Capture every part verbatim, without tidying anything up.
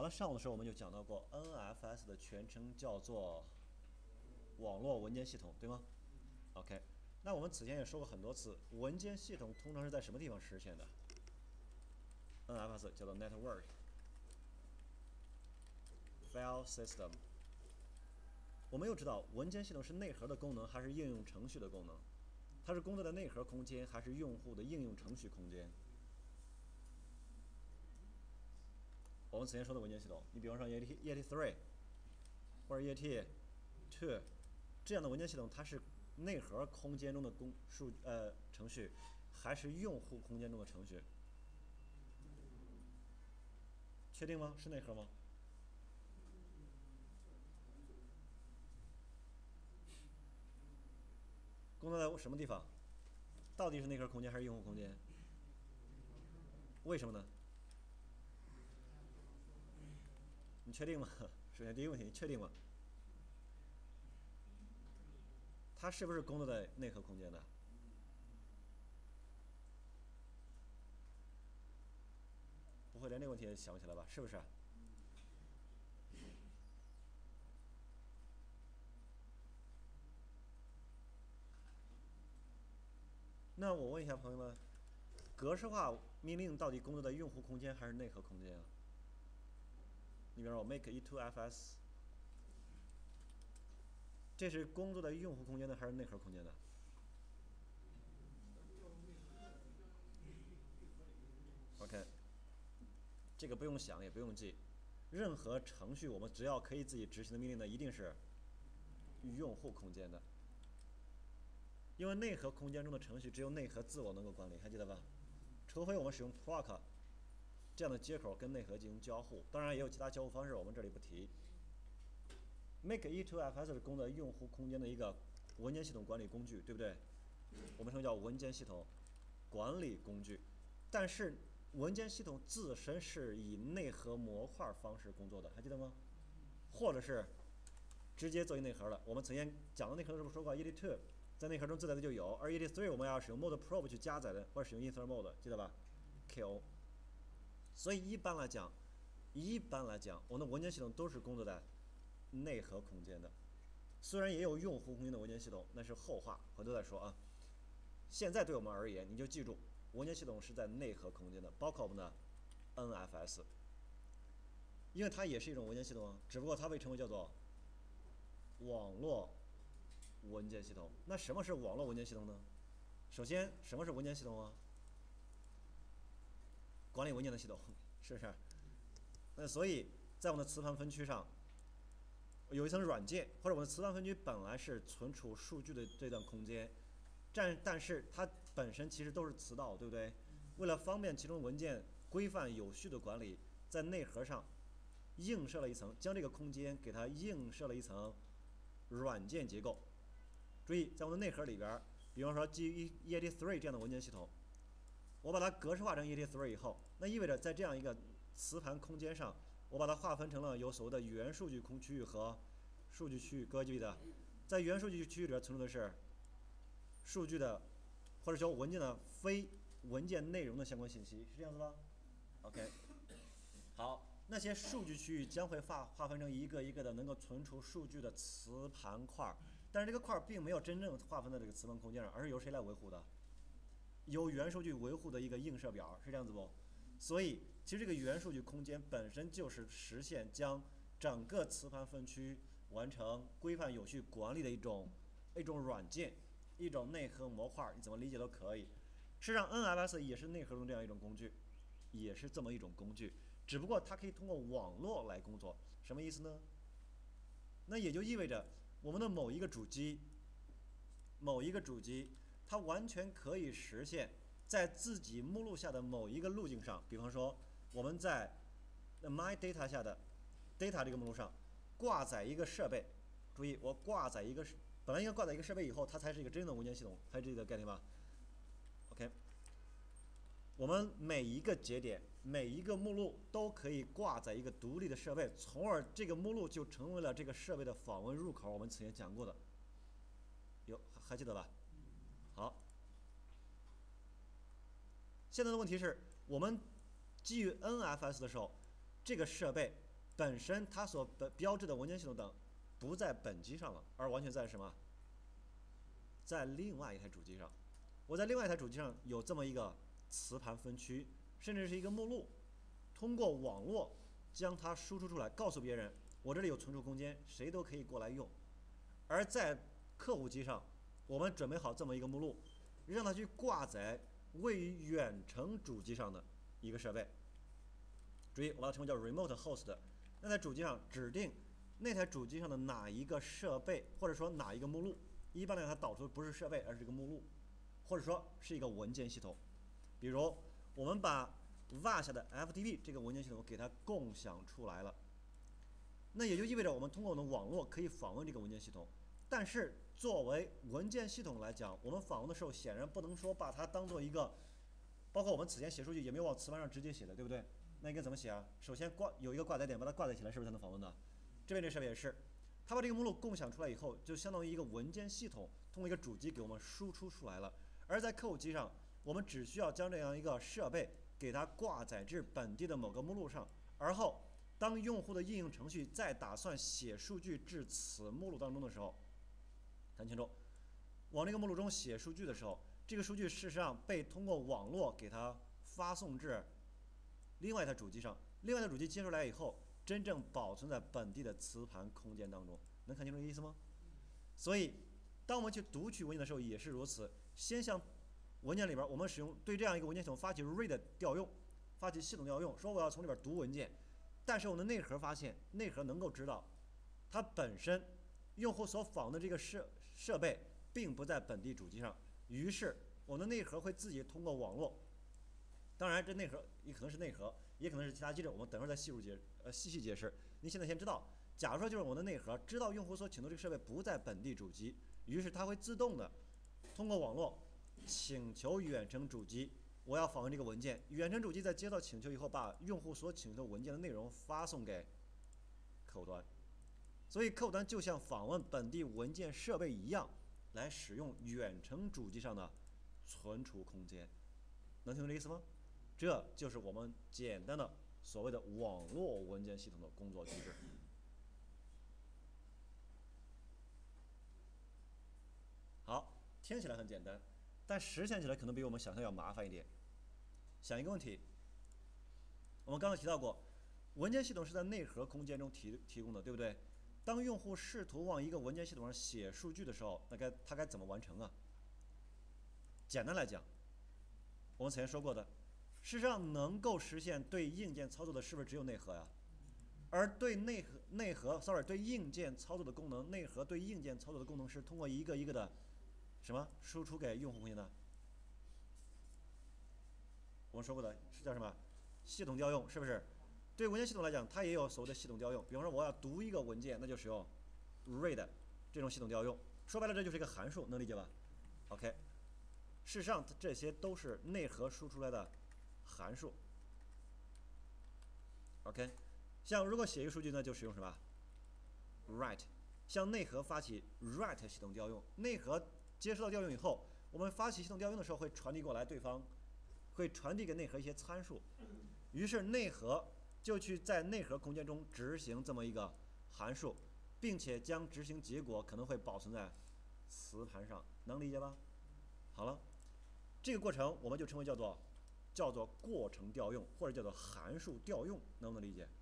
刚上午的时候我们就讲到过 N F S 的全称叫做网络文件系统，对吗 ？OK， 那我们此前也说过很多次，文件系统通常是在什么地方实现的 ？N F S 叫做 Network File System。我们又知道文件系统是内核的功能还是应用程序的功能？它是工作的内核空间还是用户的应用程序空间？我们此前说的文件系统，你比方说 E A T E A T three 或者 E A T two 这样的文件系统，它是内核空间中的公数呃程序，还是用户空间中的程序？确定吗？是内核吗？工作在什么地方？到底是内核空间还是用户空间？为什么呢？你确定吗？首先第一个问题，你确定吗？它是不是工作在内核空间的？不会连这个问题也想不起来吧？是不是？那我问一下朋友们，格式化命令到底工作在用户空间还是内核空间啊？你比如说我 make e two f s， 这是工作在用户空间的还是内核空间的 ？OK， 这个不用想也不用记，任何程序我们只要可以自己执行的命令呢，一定是用户空间的，因为内核空间中的程序只有内核自我能够管理，还记得吧？除非我们使用 proc 这样的接口跟内核进行交互，当然也有其他交互方式，我们这里不提。make e two f s 是供在用户空间的一个文件系统管理工具，对不对？我们称叫文件系统管理工具，但是文件系统自身是以内核模块方式工作的，还记得吗？或者是直接作为内核的。我们曾经讲到内核的时候说过 ，E A T two 在内核中自带的就有，而 E A T three 我们要使用 mode probe 去加载的，或者使用 insert mode， 记得吧 ？K O。所以一般来讲，一般来讲，我们的文件系统都是工作在内核空间的。虽然也有用户空间的文件系统，那是后话，回头再说啊。现在对我们而言，你就记住，文件系统是在内核空间的，包括我们的 N F S， 因为它也是一种文件系统啊，只不过它被称为叫做网络文件系统。那什么是网络文件系统呢？首先，什么是文件系统啊？管理文件的系统，是不是？那所以在我们的磁盘分区上，有一层软件，或者我们的磁盘分区本来是存储数据的这段空间，但但是它本身其实都是磁道，对不对？为了方便其中文件规范有序的管理，在内核上映射了一层，将这个空间给它映射了一层软件结构。注意，在我们的内核里边，比方说基于 E A T three 这样的文件系统，我把它格式化成 E A T three 以后，那意味着在这样一个磁盘空间上，我把它划分成了有所谓的原数据空区域和数据区域。各位记得，在原数据区域里边存储的是数据的或者说文件的非文件内容的相关信息，是这样子吧 ？OK， 好，那些数据区域将会划划分成一个一个的能够存储数据的磁盘块，但是这个块并没有真正划分在这个磁盘空间上，而是由谁来维护的？由原数据维护的一个映射表，是这样子不？所以，其实这个原数据空间本身就是实现将整个磁盘分区完成规范有序管理的一种一种软件，一种内核模块，你怎么理解都可以。事实上 ，N F S 也是内核中这样一种工具，也是这么一种工具，只不过它可以通过网络来工作。什么意思呢？那也就意味着我们的某一个主机，某一个主机，它完全可以实现在自己目录下的某一个路径上，比方说我们在 My Data 下的 Data 这个目录上挂载一个设备。注意，我挂载一个本来应该挂载一个设备以后，它才是一个真正的文件系统，还是这个概念吧 ？OK， 我们每一个节点、每一个目录都可以挂载一个独立的设备，从而这个目录就成为了这个设备的访问入口。我们此前讲过的，有还记得吧？好，现在的问题是我们基于 N F S 的时候，这个设备本身它所标志的文件系统等不在本机上了，而完全在什么？在另外一台主机上。我在另外一台主机上有这么一个磁盘分区，甚至是一个目录，通过网络将它输出出来，告诉别人我这里有存储空间，谁都可以过来用。而在客户机上，我们准备好这么一个目录，让它去挂载位于远程主机上的一个设备。注意，我把它称为叫 remote host。那台主机上指定那台主机上的哪一个设备，或者说哪一个目录。一般来讲，它导出的不是设备，而是一个目录，或者说是一个文件系统。比如，我们把 V A 下的 F T P 这个文件系统给它共享出来了，那也就意味着我们通过我们的网络可以访问这个文件系统。但是作为文件系统来讲，我们访问的时候显然不能说把它当做一个，包括我们此前写数据也没有往磁盘上直接写的，对不对？那应该怎么写啊？首先挂有一个挂载点，把它挂载起来，是不是才能访问的？这边这设备也是，它把这个目录共享出来以后，就相当于一个文件系统通过一个主机给我们输出出来了。而在客户机上，我们只需要将这样一个设备给它挂载至本地的某个目录上，而后当用户的应用程序再打算写数据至此目录当中的时候，看清楚，往这个目录中写数据的时候，这个数据事实上被通过网络给它发送至另外一台主机上，另外一台主机接出来以后，真正保存在本地的磁盘空间当中。能看清楚这个意思吗？所以，当我们去读取文件的时候也是如此，先向文件里边我们使用对这样一个文件系统发起 read 调用，发起系统调用，说我要从里边读文件，但是我们的内核发现，内核能够知道，它本身用户所访问的这个设设备并不在本地主机上，于是我们的内核会自己通过网络。当然，这内核也可能是内核，也可能是其他机制，我们等会儿再细入解呃细细解释。您现在先知道，假如说就是我的内核知道用户所请求这个设备不在本地主机，于是它会自动的通过网络请求远程主机，我要访问这个文件。远程主机在接到请求以后，把用户所请求文件的内容发送给客户端。所以客户端就像访问本地文件设备一样，来使用远程主机上的存储空间。能听懂这意思吗？这就是我们简单的所谓的网络文件系统的工作机制。好，听起来很简单，但实现起来可能比我们想象要麻烦一点。想一个问题，我们刚才提到过，文件系统是在内核空间中提提供的，对不对？当用户试图往一个文件系统上写数据的时候，那该他该怎么完成啊？简单来讲，我们此前说过的，事实上能够实现对硬件操作的是不是只有内核呀？而对内核内核 ，sorry， 对硬件操作的功能，内核对硬件操作的功能是通过一个一个的什么输出给用户空间的？我们说过的是叫什么？系统调用，是不是？对文件系统来讲，它也有所谓的系统调用。比方说，我要读一个文件，那就使用 read 这种系统调用。说白了，这就是一个函数，能理解吧 ？OK。事实上，这些都是内核输出来的函数。OK， 像如果写一个数据呢，就使用什么 ？write， 向内核发起 write 系统调用。内核接收到调用以后，我们发起系统调用的时候会传递过来，对方会传递给内核一些参数，于是内核就去在内核空间中执行这么一个函数，并且将执行结果可能会保存在磁盘上，能理解吧？好了。这个过程我们就称为叫做叫做过程调用，或者叫做函数调用，能不能理解？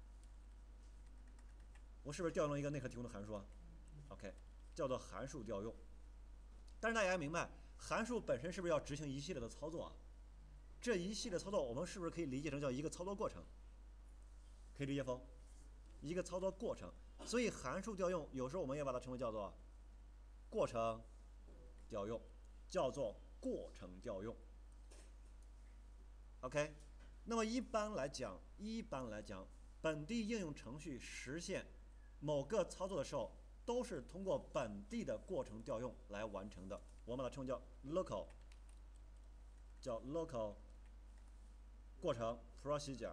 我是不是调用了一个内核提供的函数啊 ？OK， 叫做函数调用。但是大家要明白，函数本身是不是要执行一系列的操作啊？这一系列操作，我们是不是可以理解成叫一个操作过程？可以理解否？一个操作过程。所以函数调用有时候我们也把它称为叫做过程调用，叫做过程调用 ，OK， 那么一般来讲，一般来讲，本地应用程序实现某个操作的时候，都是通过本地的过程调用来完成的。我们把它称为叫 local， 叫 local 过程 procedure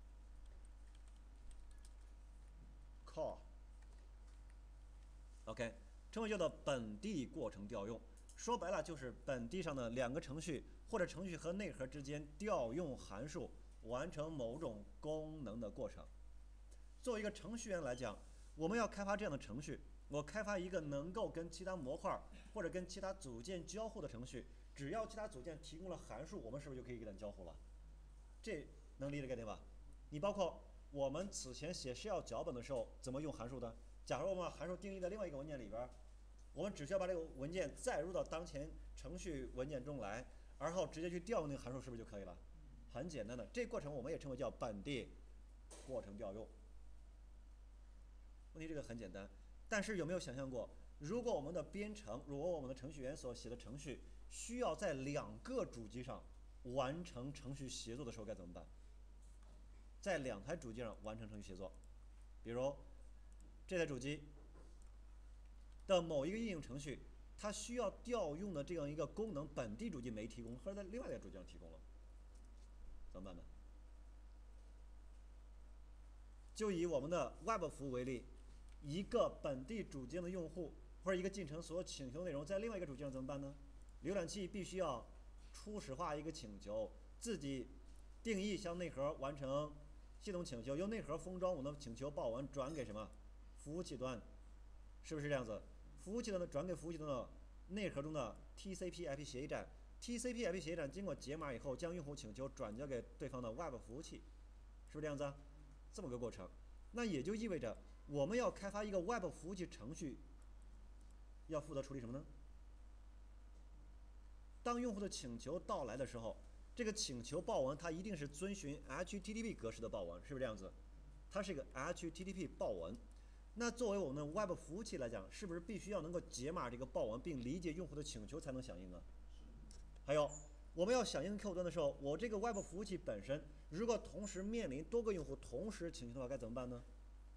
call，OK， 称为叫做本地过程调用。说白了就是本地上的两个程序或者程序和内核之间调用函数完成某种功能的过程。 作为一个程序员来讲，我们要开发这样的程序，我开发一个能够跟其他模块或者跟其他组件交互的程序，只要其他组件提供了函数，我们是不是就可以给它交互了？这能理解概念吧？你包括我们此前写 shell 脚本的时候，怎么用函数的？假如我们把函数定义在另外一个文件里边，我们只需要把这个文件载入到当前程序文件中来，然后直接去调用那个函数，是不是就可以了？很简单的，这个过程我们也称为叫本地过程调用。问题这个很简单，但是有没有想象过，如果我们的编程，如果我们的程序员所写的程序需要在两个主机上完成程序协作的时候该怎么办？在两台主机上完成程序协作，比如这台主机的某一个应用程序，它需要调用的这样一个功能，本地主机没提供，或者在另外一个主机上提供了，怎么办呢？就以我们的 Web 服务为例，一个本地主机上的用户或者一个进程所请求内容在另外一个主机上怎么办呢？浏览器必须要初始化一个请求，自己定义向内核完成系统请求，由内核封装我们的请求报文转给什么服务器端，是不是这样子？服务器端的转给服务器端的内核中的 T C P I P 协议站 ，T C P I P 协议站经过解码以后，将用户请求转交给对方的 Web 服务器，是不是这样子啊？这么个过程，那也就意味着我们要开发一个 Web 服务器程序，要负责处理什么呢？当用户的请求到来的时候，这个请求报文它一定是遵循 H T T P 格式的报文，是不是这样子？它是一个 H T T P 报文。那作为我们的 Web 服务器来讲，是不是必须要能够解码这个报文，并理解用户的请求才能响应啊？还有，我们要响应客户端的时候，我这个 Web 服务器本身如果同时面临多个用户同时请求的话，该怎么办呢？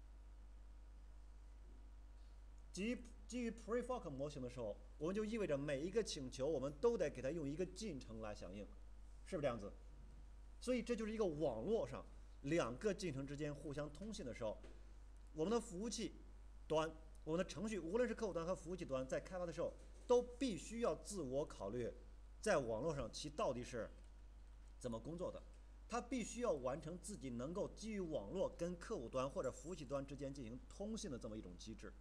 基于基于 Prefab 模型的时候，我们就意味着每一个请求我们都得给它用一个进程来响应，是不是这样子？所以这就是一个网络上两个进程之间互相通信的时候，我们的服务器端，我们的程序，无论是客户端和服务器端，在开发的时候都必须要自我考虑，在网络上其到底是怎么工作的。它必须要完成自己能够基于网络跟客户端或者服务器端之间进行通信的这么一种机制。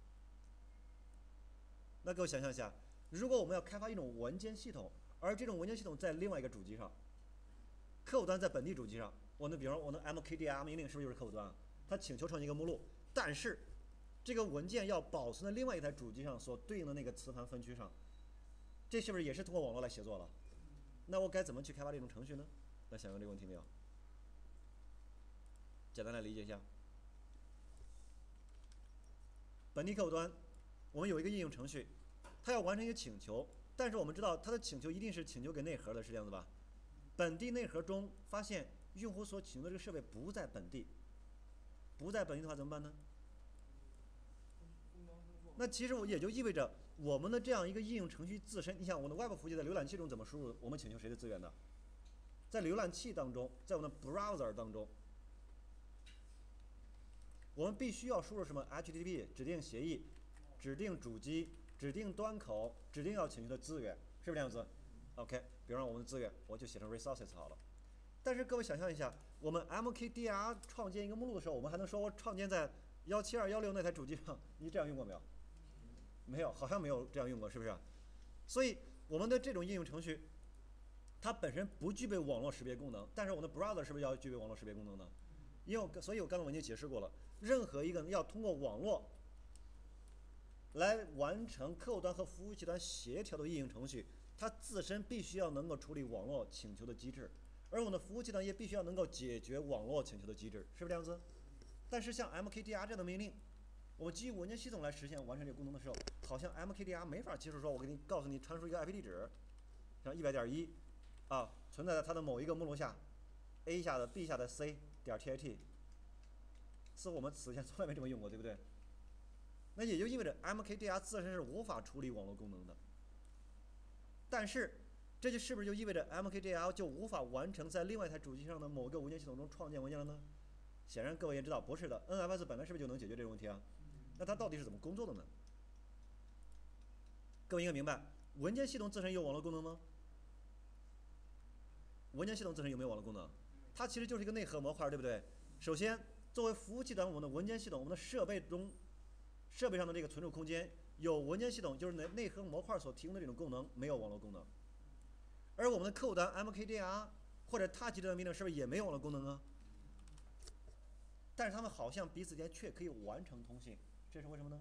那各位想象一下，如果我们要开发一种文件系统，而这种文件系统在另外一个主机上，客户端在本地主机上，我那比如说我的 M K D R 命令是不是就是客户端啊？它请求创建一个目录，但是这个文件要保存在另外一台主机上所对应的那个磁盘分区上，这是不是也是通过网络来协作了？那我该怎么去开发这种程序呢？那想过这个问题没有？简单来理解一下，本地客户端我们有一个应用程序，它要完成一个请求，但是我们知道它的请求一定是请求给内核的，是这样子吧？本地内核中发现用户所请求的这个设备不在本地，不在本地的话怎么办呢？那其实我也就意味着我们的这样一个应用程序自身，你想我们的 Web 服务器在浏览器中怎么输入我们请求谁的资源的？在浏览器当中，在我们的 browser 当中，我们必须要输入什么 H T T P 指定协议、指定主机、指定端口、指定要请求的资源，是不是这样子 ？OK， 比如说我们的资源，我就写成 resources 好了。但是各位想象一下，我们 M K D R 创建一个目录的时候，我们还能说我创建在一七二一六那台主机上，你这样用过没有？没有，好像没有这样用过，是不是？所以我们的这种应用程序，它本身不具备网络识别功能，但是我们的 browser 是不是要具备网络识别功能呢？因为所以我刚才我已经解释过了，任何一个要通过网络来完成客户端和服务器端协调的应用程序，它自身必须要能够处理网络请求的机制，而我们的服务器端也必须要能够解决网络请求的机制，是不是这样子？但是像 M K D R 这样的命令，我们基于文件系统来实现完成这个功能的时候，好像 M K D R 没法接受说，我给你告诉你传输一个 I P 地址，像一百点一啊，存在在它的某一个目录下 ，A 下的 B 下的 C 点 T I T， 似乎我们此前从来没这么用过，对不对？那也就意味着 M K D R 自身是无法处理网络功能的。但是，这就是不是就意味着 M K D R 就无法完成在另外一台主机上的某个文件系统中创建文件了呢？显然各位也知道不是的 ，N F S 本来是不是就能解决这个问题啊？那它到底是怎么工作的呢？各位应该明白，文件系统自身有网络功能吗？文件系统自身有没有网络功能？它其实就是一个内核模块，对不对？首先， 作为服务器端，我们的文件系统，我们的设备中设备上的这个存储空间有文件系统，就是内内核模块所提供的这种功能，没有网络功能。而我们的客户端 M K D R 或者 touch 这段命令是不是也没有网络功能啊？但是它们好像彼此间却可以完成通信，这是为什么呢？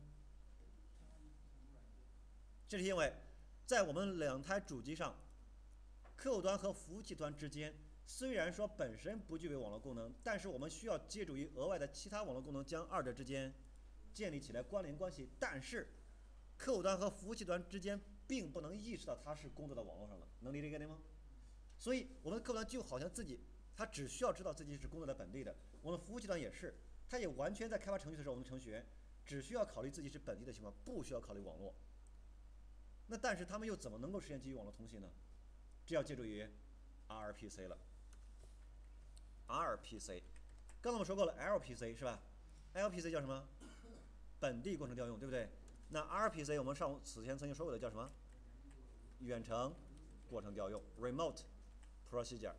这是因为在我们两台主机上，客户端和服务器端之间虽然说本身不具备网络功能，但是我们需要借助于额外的其他网络功能将二者之间建立起来关联关系。但是客户端和服务器端之间并不能意识到它是工作在网络上的，能理解这个概念吗？所以我们的客户端就好像自己，他只需要知道自己是工作在本地的。我们服务器端也是，他也完全在开发程序的时候，我们程序员只需要考虑自己是本地的情况，不需要考虑网络。那但是他们又怎么能够实现基于网络通信呢？这要借助于 R P C 了。R P C， 刚才我们说过了 L P C 是吧 ？L P C 叫什么？本地过程调用，对不对？那 R P C 我们上此前曾经说过的叫什么？远程过程调用 （Remote Procedure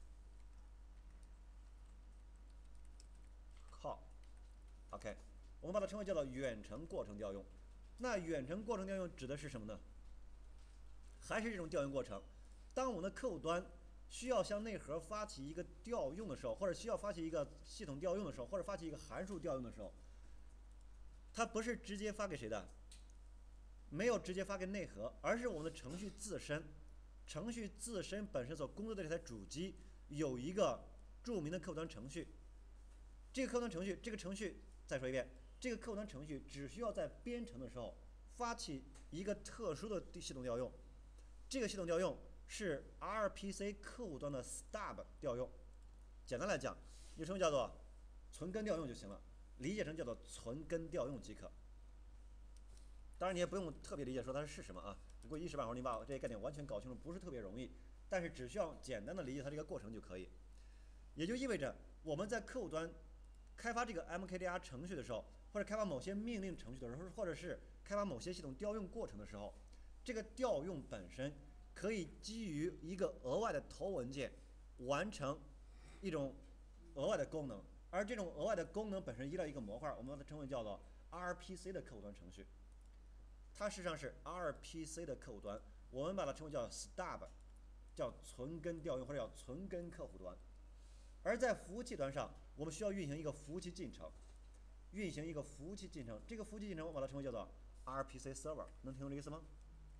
Call）。OK， 我们把它称为叫做远程过程调用。那远程过程调用指的是什么呢？还是这种调用过程。当我们的客户端需要向内核发起一个调用的时候，或者需要发起一个系统调用的时候，或者发起一个函数调用的时候，它不是直接发给谁的？没有直接发给内核，而是我们的程序自身。程序自身本身所工作的这台主机有一个著名的客户端程序。这个客户端程序，这个程序再说一遍，这个客户端程序只需要在编程的时候发起一个特殊的系统调用。这个系统调用是 R P C 客户端的 stub 调用。简单来讲，你称为叫做存根调用就行了，理解成叫做存根调用即可。当然你也不用特别理解说它是什么啊，不过一时半会儿你把这些概念完全搞清楚不是特别容易，但是只需要简单的理解它这个过程就可以。也就意味着我们在客户端开发这个 M K D R 程序的时候，或者开发某些命令程序的时候，或者是开发某些系统调用过程的时候，这个调用本身可以基于一个额外的头文件完成一种额外的功能，而这种额外的功能本身依赖一个模块，我们把它称为叫做 R P C 的客户端程序。它实际上是 R P C 的客户端，我们把它称为叫 stub， 叫存根调用或者叫存根客户端。而在服务器端上，我们需要运行一个服务器进程，运行一个服务器进程，这个服务器进程我把它称为叫做 R P C server， 能听懂这意思吗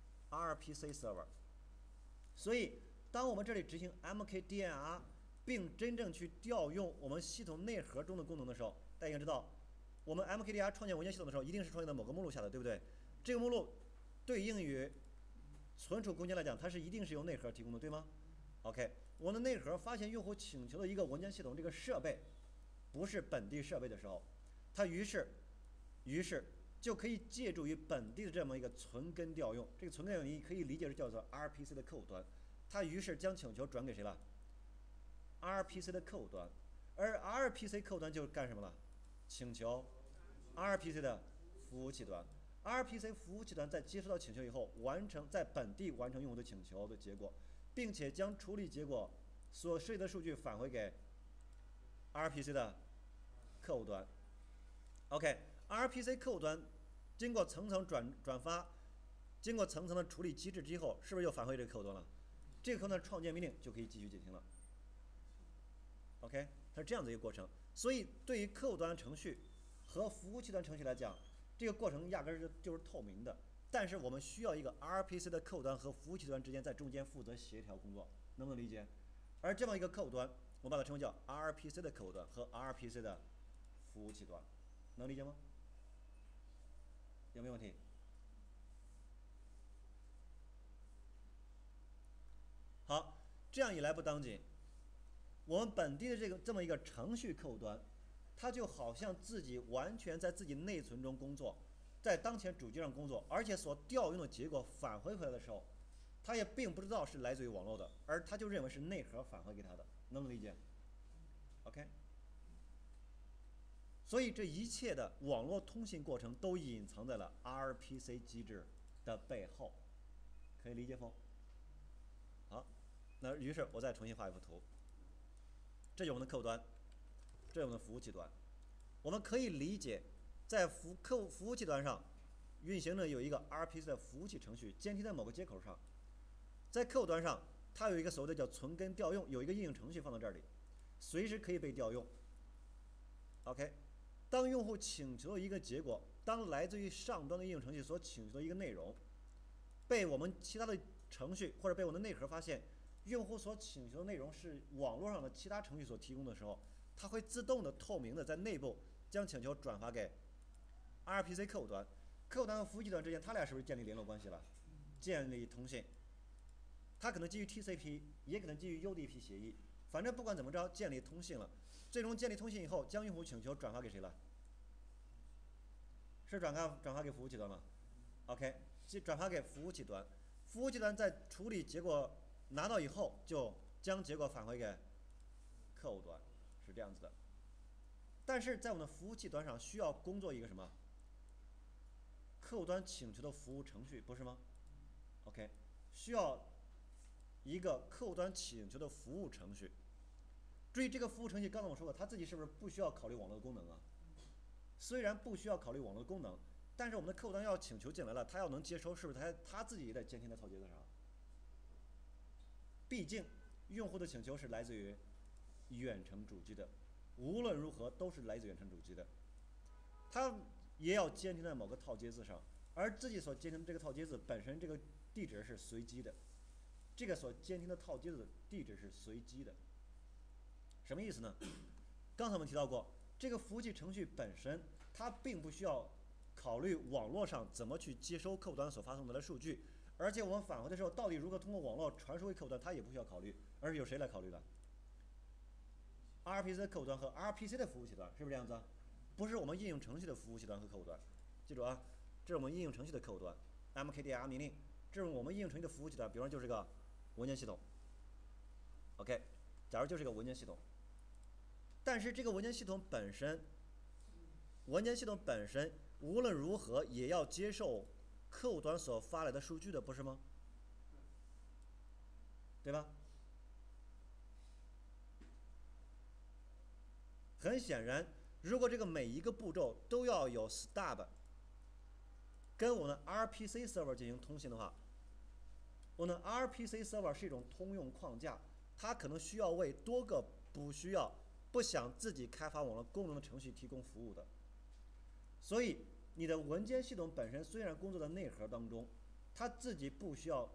？R P C server。所以，当我们这里执行 M K D R， 并真正去调用我们系统内核中的功能的时候，大家应该知道，我们 M K D R 创建文件系统的时候，一定是创建在某个目录下的，对不对？这个目录对应于存储空间来讲，它是一定是由内核提供的，对吗 ？OK， 我们的内核发现用户请求的一个文件系统这个设备不是本地设备的时候，它于是于是就可以借助于本地的这么一个存根调用。这个存根调用你可以理解是叫做 R P C 的客户端，它于是将请求转给谁了 ？R P C 的客户端，而 R P C 客户端就干什么了？请求 R P C 的服务器端。R P C 服务器端在接收到请求以后，完成在本地完成用户的请求的结果，并且将处理结果所涉及的数据返回给 R P C 的客户端。OK，R P C 客户端经过层层转转发，经过层层的处理机制之后，是不是又返回这个客户端了？这个客户端创建命令就可以继续进行了。OK， 它是这样的一个过程。所以对于客户端程序和服务器端程序来讲，这个过程压根儿就是透明的，但是我们需要一个 R P C 的客户端和服务器端之间在中间负责协调工作，能不能理解？而这么一个客户端，我把它称为叫 R P C 的客户端和 R P C 的服务器端，能理解吗？有没有问题？好，这样一来不当紧，我们本地的这个这么一个程序客户端，它就好像自己完全在自己内存中工作，在当前主机上工作，而且所调用的结果返回回来的时候，它也并不知道是来自于网络的，而它就认为是内核返回给它的，能不能理解 ？OK。所以这一切的网络通信过程都隐藏在了 R P C 机制的背后，可以理解否？好，那于是我再重新画一幅图，这就是我们的客户端，这是我们的服务器端。 我们可以理解，在服客户服务器端上运行的有一个 R P C 的服务器程序监听在某个接口上，在客户端上它有一个所谓的叫存根调用，有一个应用程序放到这里，随时可以被调用。OK， 当用户请求的一个结果，当来自于上端的应用程序所请求的一个内容，被我们其他的程序或者被我们的内核发现，用户所请求的内容是网络上的其他程序所提供的时候，它会自动的透明的在内部将请求转发给 R P C 客户端。客户端和服务器端之间，它俩是不是建立联络关系了？建立通信。它可能基于 T C P， 也可能基于 U D P 协议，反正不管怎么着，建立通信了。最终建立通信以后，将用户请求转发给谁了？是转发转发给服务器端吗 ？OK， 转发给服务器端，服务器端在处理结果拿到以后，就将结果返回给客户端，是这样子的。但是在我们的服务器端上需要工作一个什么？客户端请求的服务程序，不是吗 ？OK， 需要一个客户端请求的服务程序。注意，这个服务程序刚才我说过，它自己是不是不需要考虑网络的功能啊？虽然不需要考虑网络的功能，但是我们的客户端要请求进来了，它要能接收，是不是它它自己也得监听在套接子上？毕竟用户的请求是来自于远程主机的，无论如何都是来自远程主机的，它也要监听在某个套接字上，而自己所监听的这个套接字本身这个地址是随机的，这个所监听的套接字地址是随机的。什么意思呢？刚才我们提到过，这个服务器程序本身它并不需要考虑网络上怎么去接收客户端所发送来的数据，而且我们返回的时候到底如何通过网络传输给客户端，它也不需要考虑，而是由谁来考虑的 ？R P C 的客户端和 R P C 的服务器端，是不是这样子啊？不是我们应用程序的服务器端和客户端，记住啊，这是我们应用程序的客户端 ，M K D R 命令，这是我们应用程序的服务器端，比方就是个文件系统。OK， 假如就是个文件系统。但是这个文件系统本身，文件系统本身无论如何也要接受客户端所发来的数据的，不是吗？对吧？很显然，如果这个每一个步骤都要有 stub 跟我们的 R P C server 进行通信的话，我们的 R P C server 是一种通用框架，它可能需要为多个不需要。不想自己开发网络功能的程序提供服务的，所以你的文件系统本身虽然工作在内核当中，它自己不需要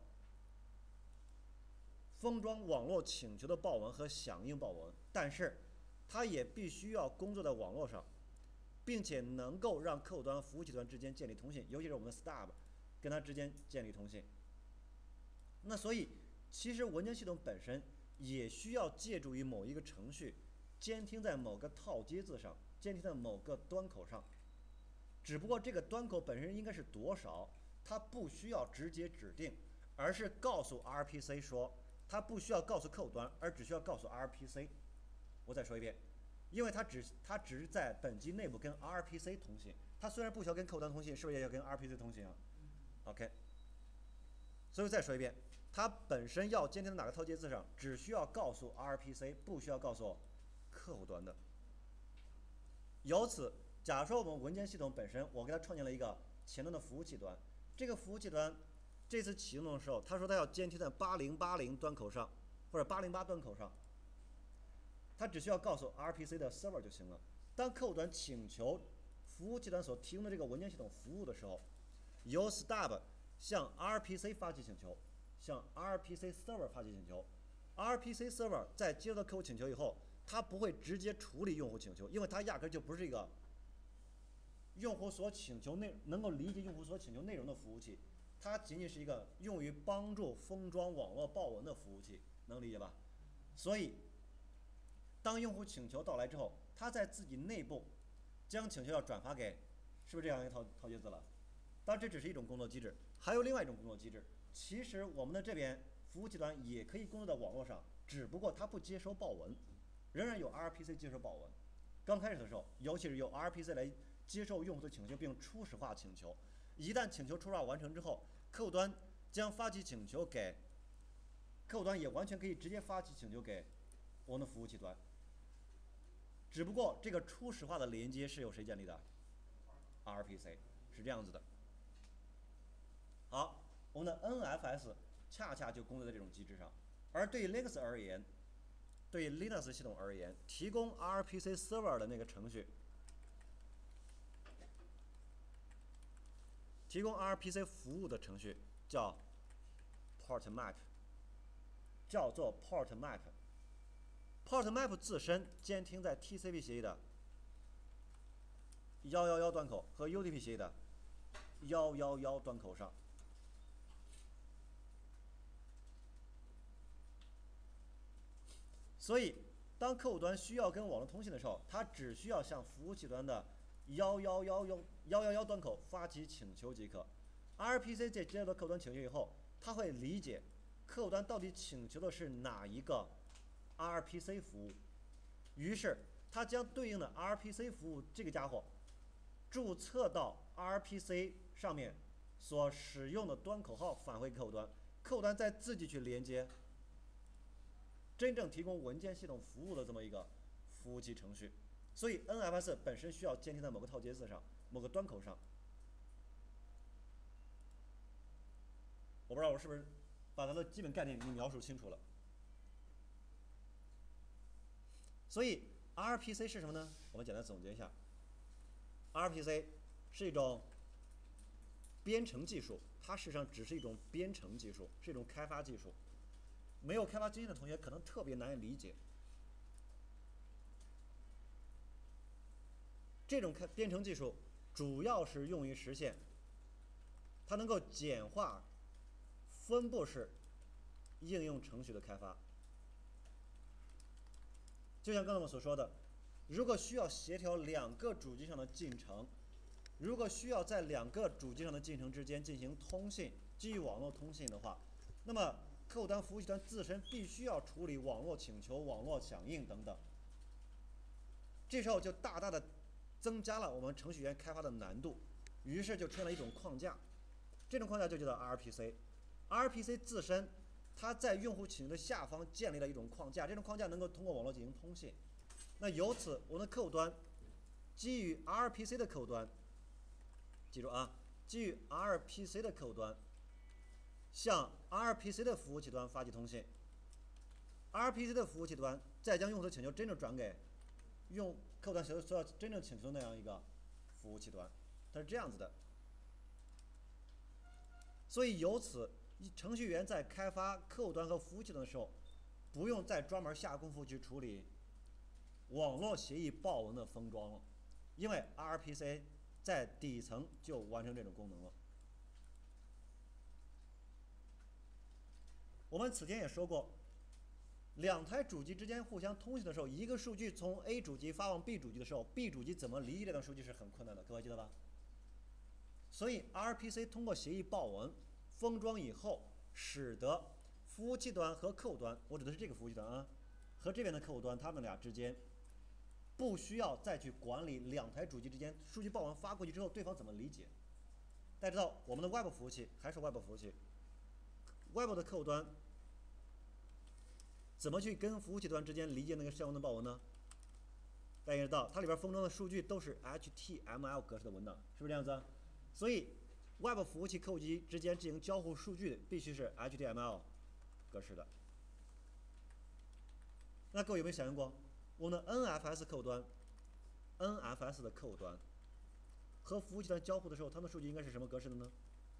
封装网络请求的报文和响应报文，但是它也必须要工作在网络上，并且能够让客户端和服务器端之间建立通信，尤其是我们的 stub 跟它之间建立通信。那所以其实文件系统本身也需要借助于某一个程序。监听在某个套接字上，监听在某个端口上，只不过这个端口本身应该是多少，它不需要直接指定，而是告诉 R P C 说，它不需要告诉客户端，而只需要告诉 R P C。我再说一遍，因为它只它只是在本机内部跟 R P C 通信，它虽然不需要跟客户端通信，是不是也要跟 R P C 通信啊 ？OK。所以再说一遍，它本身要监听在哪个套接字上，只需要告诉 R P C， 不需要告诉客户端的。由此，假如说我们文件系统本身，我给它创建了一个前端的服务器端，这个服务器端这次启动的时候，他说他要监听在八零八零端口上，或者八零八端口上，他只需要告诉 R P C 的 server 就行了。当客户端请求服务器端所提供的这个文件系统服务的时候，由 stub 向 R P C 发起请求，向 R P C server 发起请求 ，R P C server 在接到客户请求以后，它不会直接处理用户请求，因为它压根就不是一个用户所请求内能够理解用户所请求内容的服务器，它仅仅是一个用于帮助封装网络报文的服务器，能理解吧？所以，当用户请求到来之后，它在自己内部将请求要转发给，是不是这样一套套接字了？当然，这只是一种工作机制，还有另外一种工作机制。其实我们的这边服务器端也可以工作在网络上，只不过它不接收报文。仍然有 R P C 接收报文，刚开始的时候，尤其是由 R P C 来接受用户的请求并初始化请求。一旦请求初始化完成之后，客户端将发起请求给客户端，也完全可以直接发起请求给我们的服务器端。 只不过这个初始化的连接是由谁建立的 ？R P C 是这样子的。好，我们的 N F S 恰恰就工作在这种机制上。而对于 Linux 而言，对于 Linux 系统而言，提供 R P C server 的那个程序，提供 R P C 服务的程序叫 portmap， 叫做 portmap。portmap 自身监听在 T C P 协议的一一一端口和 U D P 协议的一一一端口上。所以，当客户端需要跟网络通信的时候，它只需要向服务器端的一一一一端口发起请求即可。R P C 在接到客户端请求以后，它会理解客户端到底请求的是哪一个 R P C 服务，于是它将对应的 R P C 服务这个家伙注册到 R P C 上面所使用的端口号返回客户端，客户端再自己去连接真正提供文件系统服务的这么一个服务器程序。所以 N F S 本身需要监听在某个套接字上、某个端口上。我不知道我是不是把它的基本概念给你描述清楚了。所以 R P C 是什么呢？我们简单总结一下 ，R P C 是一种编程技术，它实际上只是一种编程技术，是一种开发技术。没有开发经验的同学可能特别难以理解。这种开编程技术主要是用于实现它能够简化分布式应用程序的开发。就像刚才我们所说的，如果需要协调两个主机上的进程，如果需要在两个主机上的进程之间进行通信，基于网络通信的话，那么客户端服务器端自身必须要处理网络请求、网络响应等等。这时候就大大的增加了我们程序员开发的难度，于是就出现了一种框架，这种框架就叫做 R P C。R P C 自身它在用户请求的下方建立了一种框架，这种框架能够通过网络进行通信。那由此，我们的客户端基于 R P C 的客户端，记住啊，基于 R P C 的客户端向 R P C 的服务器端发起通信 ，R P C 的服务器端再将用户的请求真正转给用客户端所要真正请求的那样一个服务器端，它是这样子的。所以由此，程序员在开发客户端和服务器端的时候，不用再专门下功夫去处理网络协议报文的封装了，因为 R P C 在底层就完成这种功能了。我们此前也说过，两台主机之间互相通信的时候，一个数据从 A 主机发往 B 主机的时候 ，B 主机怎么理解这段数据是很困难的，各位记得吧？所以 R P C 通过协议报文封装以后，使得服务器端和客户端，我指的是这个服务器端啊，和这边的客户端，他们俩之间不需要再去管理两台主机之间数据报文发过去之后对方怎么理解。大家知道我们的外部服务器还是外部服务器，外部的客户端怎么去跟服务器端之间理解那个相关的报文呢？大家也知道，它里边封装的数据都是 H T M L 格式的文档，是不是这样子啊？所以，外部服务器、客户机之间进行交互数据必须是 H T M L 格式的。那各位有没有想象过，我们的 N F S 客户端 ，N F S 的客户端和服务器端交互的时候，它们的数据应该是什么格式的呢？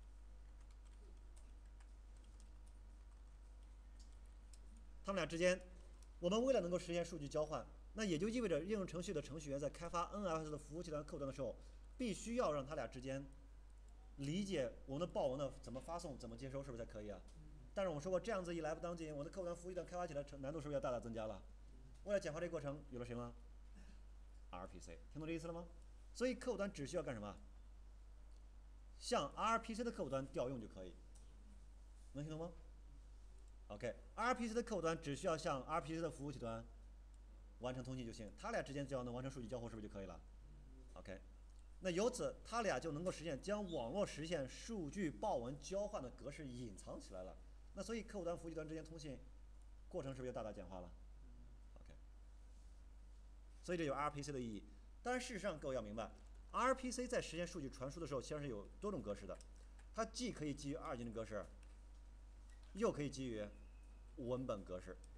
它们俩之间，我们为了能够实现数据交换，那也就意味着应用程序的程序员在开发 N F S 的服务器端、客户端的时候，必须要让它俩之间理解我们的报文的怎么发送、怎么接收，是不是才可以啊？但是我们说过，这样子一来不当进，我的客户端、服务器端开发起来难度是不是要大大增加了？为了简化这个过程，有了谁吗 ？R P C， 听懂这意思了吗？所以客户端只需要干什么？向 R P C 的客户端调用就可以，能听懂吗 ？OK，R P C 的客户端只需要向 R P C 的服务器端完成通信就行，它俩之间只要能完成数据交互，是不是就可以了 ？OK。那由此，它俩就能够实现将网络实现数据报文交换的格式隐藏起来了。那所以客户端、服务器端之间通信过程是不是就大大简化了 ？OK。 所以这有 R P C 的意义。当然，事实上各位要明白 ，R P C 在实现数据传输的时候，其实是有多种格式的，它既可以基于二进制格式，又可以基于文本格式。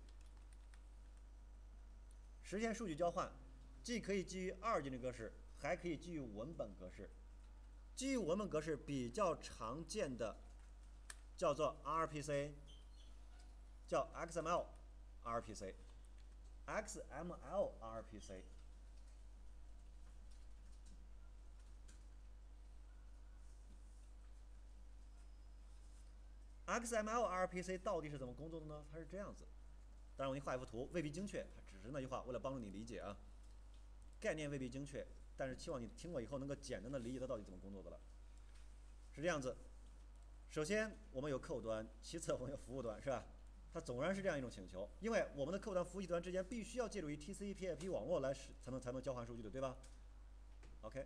实现数据交换，既可以基于二进制格式，还可以基于文本格式。基于文本格式比较常见的叫做 R P C， 叫 X M L R P C。X M L R P C， X M L R P C 到底是怎么工作的呢？它是这样子，当然我给你画一幅图，未必精确，它只是那句话，为了帮助你理解啊，概念未必精确，但是希望你听过以后能够简单的理解它到底怎么工作的了。是这样子，首先我们有客户端，其次我们有服务端，是吧？它总然是这样一种请求，因为我们的客户端、服务器端之间必须要借助于 T C P/I P 网络来使才能才能交换数据的，对吧 ？OK。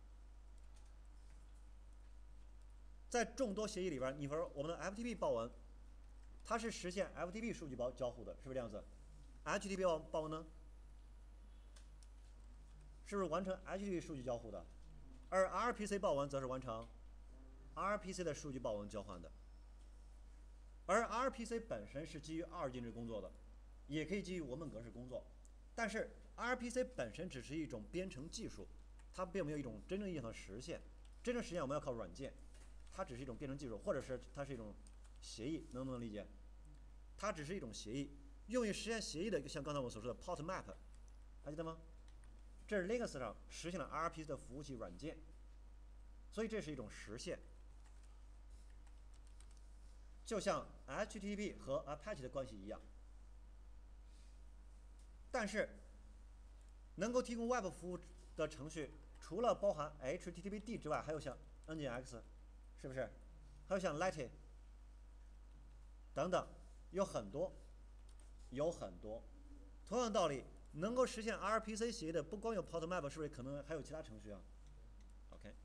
在众多协议里边，你说我们的 F T P 报文，它是实现 F T P 数据包交互的，是不是这样子 ？H T T P 报文呢，是不是完成 H T T P 数据交互的？而 R P C 报文则是完成 R P C 的数据报文交换的。而 R P C 本身是基于二进制工作的，也可以基于文本格式工作，但是 R P C 本身只是一种编程技术，它并没有一种真正意义上的实现。真正实现我们要靠软件，它只是一种编程技术，或者是它是一种协议，能不能理解？它只是一种协议，用于实现协议的，像刚才我所说的 port map， 还记得吗？这是 Linux 上实现了 R P C 的服务器软件，所以这是一种实现。就像 H T T P 和 Apache 的关系一样，但是能够提供 Web 服务的程序，除了包含 H T T P D 之外，还有像 Nginx， 是不是？还有像 Lite 等等，有很多，有很多。同样道理，能够实现 R P C 协议的不光有 port map， 是不是可能还有其他程序啊 ？OK。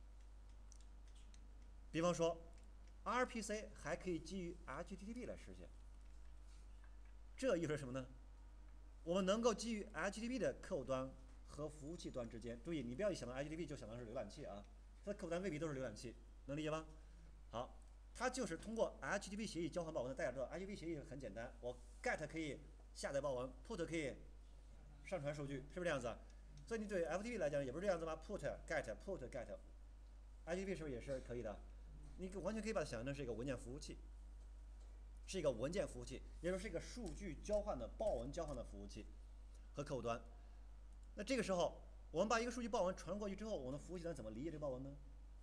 比方说 ，R P C 还可以基于 H T T P 来实现。这意味着什么呢？我们能够基于 H T T P 的客户端和服务器端之间，注意你不要一想到 H T T P 就想到是浏览器啊，它的客户端未必都是浏览器，能理解吗？好，它就是通过 H T T P 协议交换报文的。大家知道 H T T P 协议很简单，我 get 可以下载报文 ，put 可以上传数据，是不是这样子？所以你对 F T P 来讲也不是这样子吗 ？put get put get，H T T P 是不是也是可以的？你完全可以把它想象成是一个文件服务器，是一个文件服务器，也就是一个数据交换的报文交换的服务器和客户端。那这个时候，我们把一个数据报文传过去之后，我们的服务器端怎么理解这个报文呢？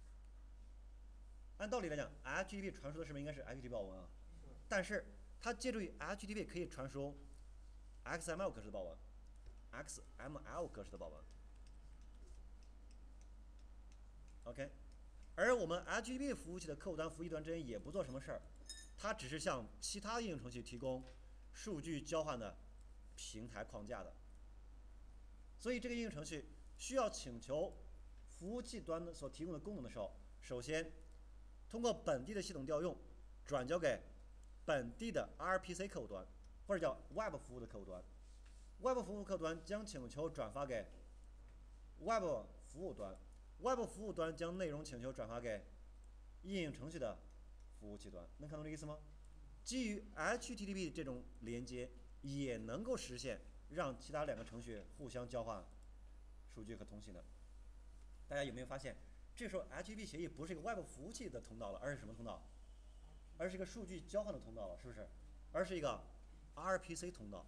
按道理来讲 ，H T T P 传输的是不是应该是 H T T P 报文啊？但是它借助于 H T T P 可以传输 X M L 格式的报文 ，X M L 格式的报文。OK。而我们 H T T P 服务器的客户端、服务器端之间也不做什么事儿，它只是向其他应用程序提供数据交换的平台框架的。所以这个应用程序需要请求服务器端所提供的功能的时候，首先通过本地的系统调用，转交给本地的 R P C 客户端，或者叫 Web 服务的客户端。Web 服务客户端将请求转发给 Web 服务端。Web 服务端将内容请求转发给应用程序的服务器端，能看懂这意思吗？基于 H T T P 这种连接，也能够实现让其他两个程序互相交换数据和通信的。大家有没有发现，这时候 H T T P 协议不是一个 Web 服务器的通道了，而是什么通道？而是一个数据交换的通道了，是不是？而是一个 R P C 通道。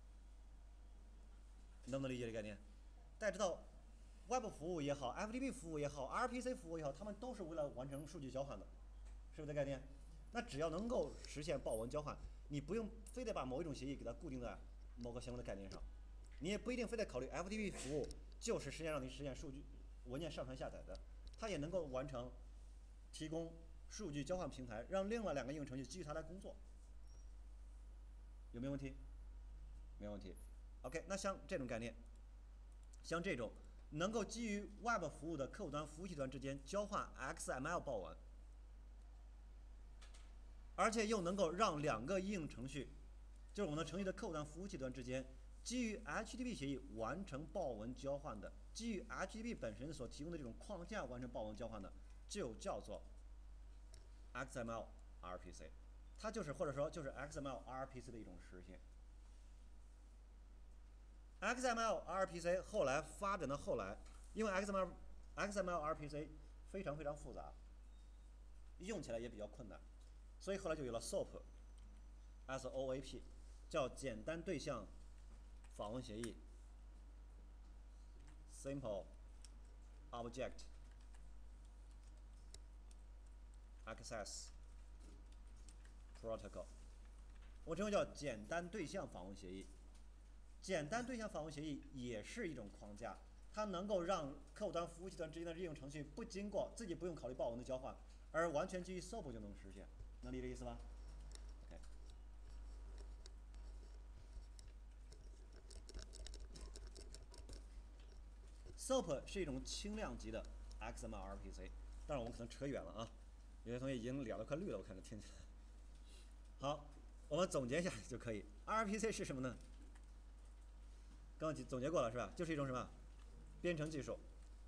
能不能理解这个概念？大家知道 Web 服务也好 ，F T P 服务也好 ，R P C 服务也好，它们都是为了完成数据交换的，是不是这概念？那只要能够实现报文交换，你不用非得把某一种协议给它固定在某个相关的概念上，你也不一定非得考虑 F T P 服务就是实现让你实现数据文件上传下载的，它也能够完成提供数据交换平台，让另外两个应用程序基于它来工作。有没有问题？没有问题。OK， 那像这种概念，像这种能够基于 Web 服务的客户端、服务器端之间交换 X M L 报文，而且又能够让两个应用程序，就是我们的程序的客户端、服务器端之间基于 H T T P 协议完成报文交换的，基于 H T T P 本身所提供的这种框架完成报文交换的，就叫做 X M L R P C， 它就是或者说就是 X M L R P C 的一种实现。X M L R P C 后来发展到后来，因为 X M L X M L R P C 非常非常复杂，用起来也比较困难，所以后来就有了 S O A P，S O A P， 叫简单对象访问协议 ，Simple Object Access Protocol， 我称为叫简单对象访问协议。简单对象访问协议也是一种框架，它能够让客户端、服务器端之间的应用程序不经过自己不用考虑报文的交换，而完全基于 S O A P 就能实现，能理解意思吧 ？OK。S O A P 是一种轻量级的 X M L R P C， 当然我们可能扯远了啊，有些同学已经聊得快绿了，我看着听起来。好，我们总结一下就可以。R P C 是什么呢？刚刚总结过了是吧？就是一种什么编程技术，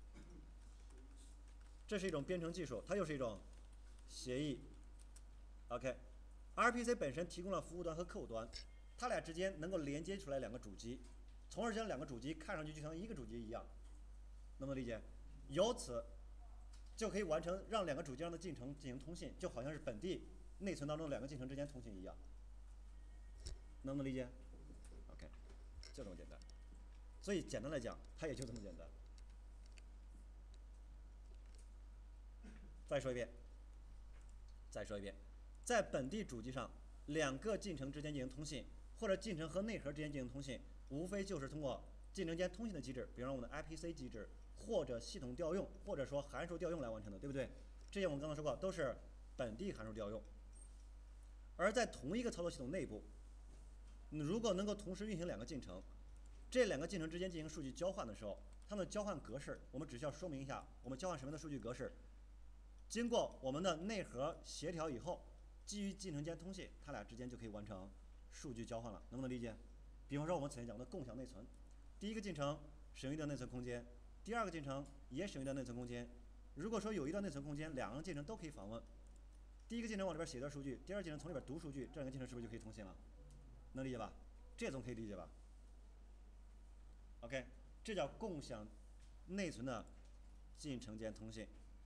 这是一种编程技术，它又是一种协议。OK，R P C 本身提供了服务端和客户端，它俩之间能够连接出来两个主机，从而将两个主机看上去就像一个主机一样，能不能理解？由此就可以完成让两个主机上的进程进行通信，就好像是本地内存当中两个进程之间通信一样，能不能理解 ？OK， 就这么简单。所以简单来讲，它也就这么简单。再说一遍，再说一遍，在本地主机上，两个进程之间进行通信，或者进程和内核之间进行通信，无非就是通过进程间通信的机制，比如说我们的 I P C 机制，或者系统调用，或者说函数调用来完成的，对不对？这些我们刚才说过，都是本地函数调用。而在同一个操作系统内部，如果能够同时运行两个进程，这两个进程之间进行数据交换的时候，它们的交换格式，我们只需要说明一下，我们交换什么样的数据格式。经过我们的内核协调以后，基于进程间通信，它俩之间就可以完成数据交换了，能不能理解？比方说我们之前讲的共享内存，第一个进程使用一段内存空间，第二个进程也使用一段内存空间。如果说有一段内存空间，两个进程都可以访问，第一个进程往里边写段数据，第二个进程从里边读数据，这两个进程是不是就可以通信了？能理解吧？这总可以理解吧 ？OK， 这叫共享内存的进程间通信。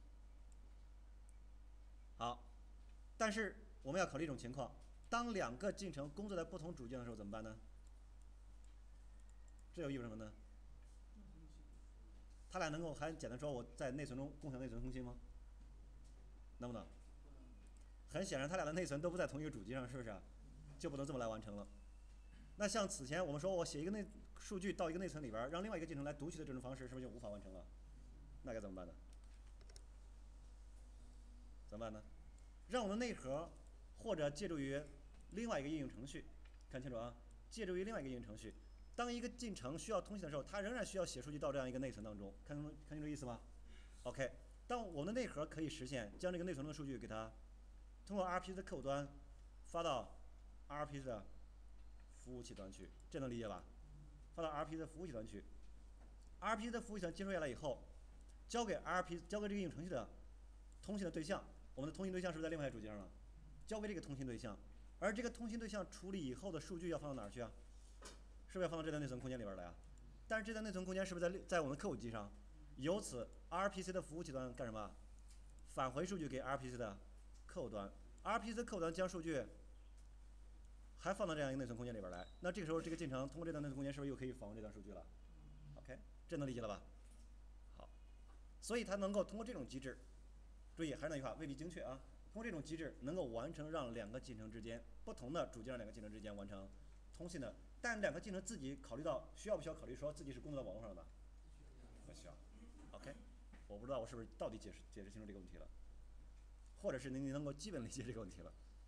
好，但是我们要考虑一种情况，当两个进程工作在不同主机上的时候怎么办呢？这又意味着什么呢？它俩能够还简单说我在内存中共享内存通信吗？能不能？很显然，它俩的内存都不在同一个主机上，是不是？就不能这么来完成了。那像此前我们说我写一个内数据到一个内存里边，让另外一个进程来读取的这种方式，是不是就无法完成了？那该怎么办呢？怎么办呢？让我们的内核或者借助于另外一个应用程序，看清楚啊，借助于另外一个应用程序，当一个进程需要通信的时候，它仍然需要写数据到这样一个内存当中，看清楚看清楚意思吗 ？OK， 当我们的内核可以实现将这个内存中的数据给它通过 R P C 的客户端发到 R P C 的服务器端去，这能理解吧？发到 R P C 的服务器端去 ，R P C 的服务器端接收下来以后，交给 R P 交给这个应用程序的通信的对象。我们的通信对象是不是在另外一个主机上了？交给这个通信对象，而这个通信对象处理以后的数据要放到哪儿去啊？是不是要放到这段内存空间里边来啊？但是这段内存空间是不是在在我们的客户机上？由此 R P C 的服务器端干什么？返回数据给 R P C 的客户端 ，R P C 的客户端将数据还放到这样一个内存空间里边来。那这个时候这个进程通过这段内存空间是不是又可以访问这段数据了 ？OK， 这能理解了吧？好，所以它能够通过这种机制。注意，还是那句话，未必精确啊。通过这种机制，能够完成让两个进程之间不同的主机上两个进程之间完成通信的，但两个进程自己考虑到需要不需要考虑说自己是工作在网络上的？不需要。OK， 我不知道我是不是到底解释解释清楚这个问题了，或者是您能够基本理解这个问题了。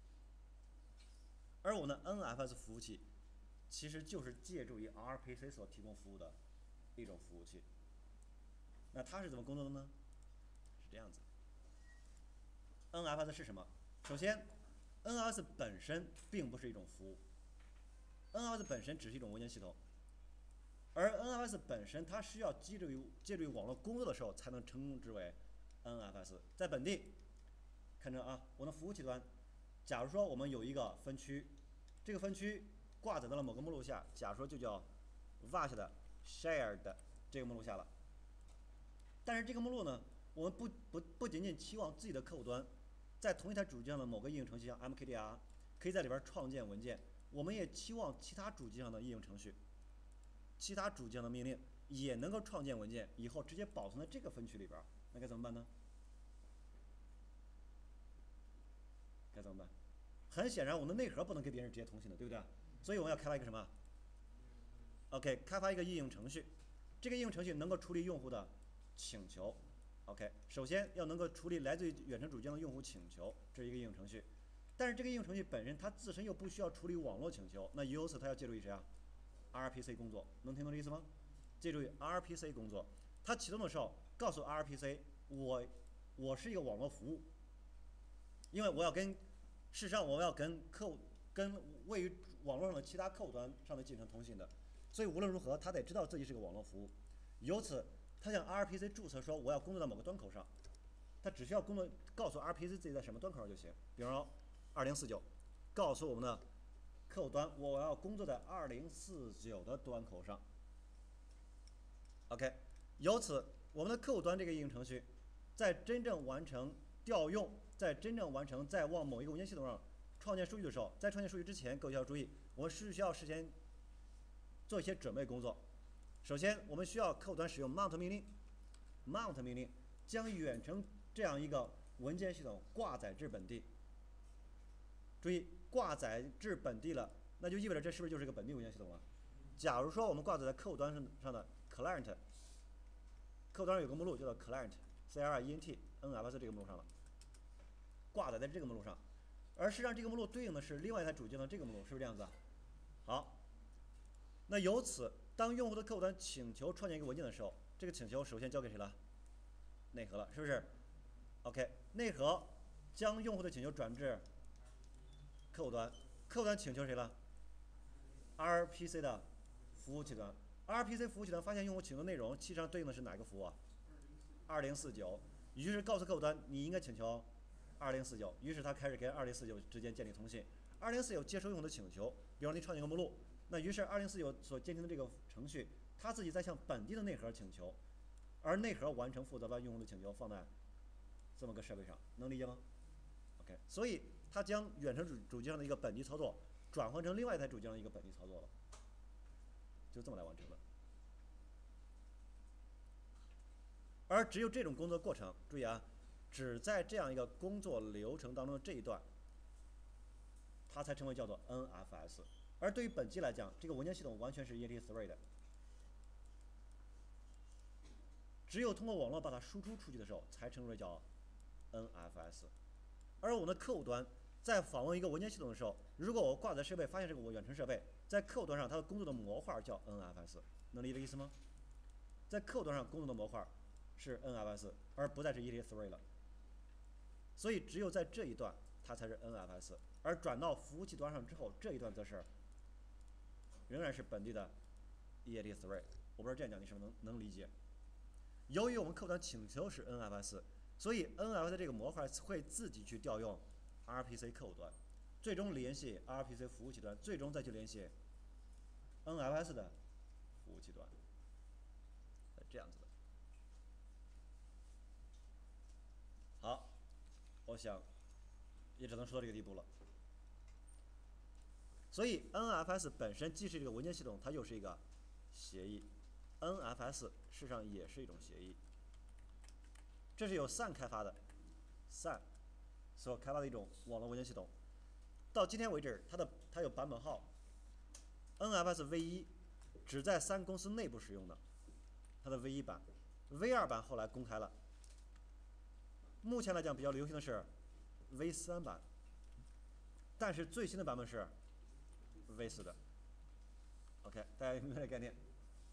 而我们的 N F S 服务器其实就是借助于 R P C 所提供服务的一种服务器。那它是怎么工作的呢？是这样子。N F S 是什么？首先 ，N F S 本身并不是一种服务 ，N F S 本身只是一种文件系统。 而 N F S 本身它需要借助于借助于网络工作的时候才能称之为 N F S。在本地，看着啊，我的服务器端，假如说我们有一个分区，这个分区挂载到了某个目录下，假如说就叫 vash 的 shared 这个目录下了。但是这个目录呢，我们不不不仅仅期望自己的客户端在同一台主机上的某个应用程序，像 M K D R， 可以在里边创建文件，我们也期望其他主机上的应用程序。其他主机上的命令也能够创建文件，以后直接保存在这个分区里边，那该怎么办呢？该怎么办？很显然，我们的内核不能跟别人直接通信的，对不对？所以我们要开发一个什么 ？OK， 开发一个应用程序，这个应用程序能够处理用户的请求。OK， 首先要能够处理来自于远程主机上的用户请求，这是一个应用程序。但是这个应用程序本身它自身又不需要处理网络请求，那由此它要借助于谁啊？ R P C 工作，能听懂这意思吗？借助于 R P C 工作，它启动的时候告诉 R P C， 我我是一个网络服务，因为我要跟，事实上我要跟客户跟位于网络上的其他客户端上的进行通信的，所以无论如何他得知道自己是个网络服务，由此他向 R P C 注册说我要工作在某个端口上，他只需要工作告诉 R P C 自己在什么端口上就行，比方说二零四九，告诉我们的客户端，我要工作在二零四九的端口上。OK， 由此我们的客户端这个应用程序，在真正完成调用，在真正完成在往某一个文件系统上创建数据的时候，在创建数据之前，各位要注意，我们是需要事先做一些准备工作。首先，我们需要客户端使用 mount 命令 ，mount 命令将远程这样一个文件系统挂载至本地。注意，挂载至本地了，那就意味着这是不是就是一个本地文件系统了？假如说我们挂载在客户端上的 client， 客户端上有个目录叫做 client，c l i e n t N F S 这个目录上了，挂载在这个目录上，而实际上这个目录对应的是另外一台主机的这个目录，是不是这样子？好，那由此，当用户的客户端请求创建一个文件的时候，这个请求首先交给谁了？内核了，是不是 ？OK， 内核将用户的请求转至客户端，客户端请求谁了 ？R P C 的服务器端 ，R P C 服务器端发现用户请求内容，其实上对应的是哪个服务啊？二零四九，于是告诉客户端你应该请求二零四九，于是他开始跟二零四九之间建立通信。二零四九接收用户的请求，比方你创建一个目录，那于是二零四九所监听的这个程序，他自己在向本地的内核请求，而内核完成负责把用户的请求放在这么个设备上，能理解吗 ？OK， 所以它将远程主主机上的一个本地操作转换成另外一台主机上的一个本地操作了，就这么来完成的。而只有这种工作过程，注意啊，只在这样一个工作流程当中的这一段，它才称为叫做 N F S。而对于本机来讲，这个文件系统完全是 E A T three 的，只有通过网络把它输出出去的时候，才称为叫 N F S。而我们的客户端在访问一个文件系统的时候，如果我挂载设备发现这个远程设备，在客户端上它的工作的模块叫 N F S， 能理解这个意思吗？在客户端上工作的模块是 N F S， 而不再是 E A T three 了。所以只有在这一段它才是 N F S， 而转到服务器端上之后，这一段则是仍然是本地的 E A T three。我不知道这样讲你是不是能能理解？由于我们客户端请求是 N F S， 所以 N F S 这个模块会自己去调用 R P C 客户端，最终联系 R P C 服务器端，最终再去联系 N F S 的服务器端，是这样子的。好，我想也只能说到这个地步了。所以 N F S 本身既是这个文件系统，它又是一个协议。N F S 事实上也是一种协议，这是由 S A N 开发的 ，S A N 所开发的一种网络文件系统。到今天为止，它的它有版本号 N F S V 一，只在 S A N 公司内部使用的，它的 V 一版 ，V 二版后来公开了。目前来讲比较流行的是 V 三版，但是最新的版本是 V 四的。OK， 大家明白这个概念？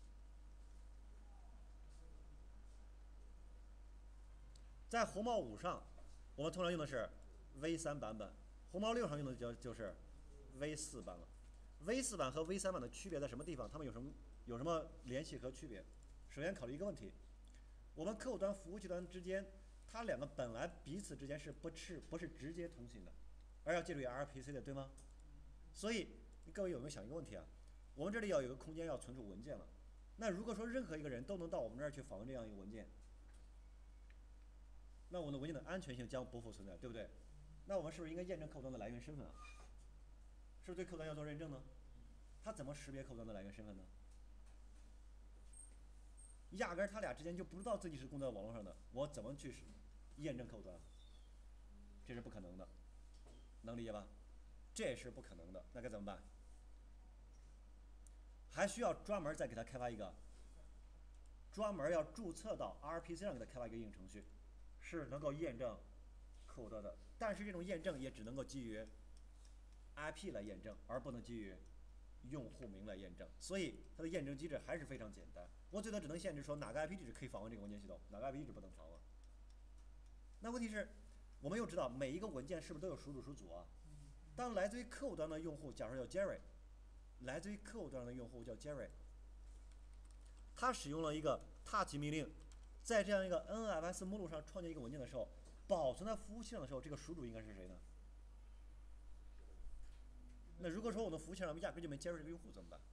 在红帽五上，我们通常用的是 V 三版本；红帽六上用的就就是 V 四版了。V 四版和 V 三版的区别在什么地方？它们有什么有什么联系和区别？首先考虑一个问题，我们客户端、服务器端之间，它两个本来彼此之间是不是不是直接通信的，而要借助于 R P C 的，对吗？所以各位有没有想一个问题啊？我们这里要有个空间要存储文件了，那如果说任何一个人都能到我们这儿去访问这样一个文件，那我们的文件的安全性将不复存在，对不对？那我们是不是应该验证客户端的来源身份啊？是不是对客户端要做认证呢？他怎么识别客户端的来源身份呢？压根儿他俩之间就不知道自己是公在网络上的，我怎么去验证客户端？这是不可能的，能理解吧？这是不可能的，那该怎么办？还需要专门再给他开发一个，专门要注册到 R P C 上给他开发一个应用程序，是能够验证客户端的，但是这种验证也只能够基于 I P 来验证，而不能基于用户名来验证，所以它的验证机制还是非常简单。我最多只能限制说哪个 I P 地址可以访问这个文件系统，哪个 I P 地址不能访问。那问题是，我们又知道每一个文件是不是都有属主属组啊？当来自于客户端的用户，假如叫 Jerry， 来自于客户端的用户叫 Jerry， 他使用了一个 touch 命令，在这样一个 N F S 目录上创建一个文件的时候，保存在服务器上的时候，这个属主应该是谁呢？那如果说我的服务器上压根就没 Jerry 这个用户怎么办？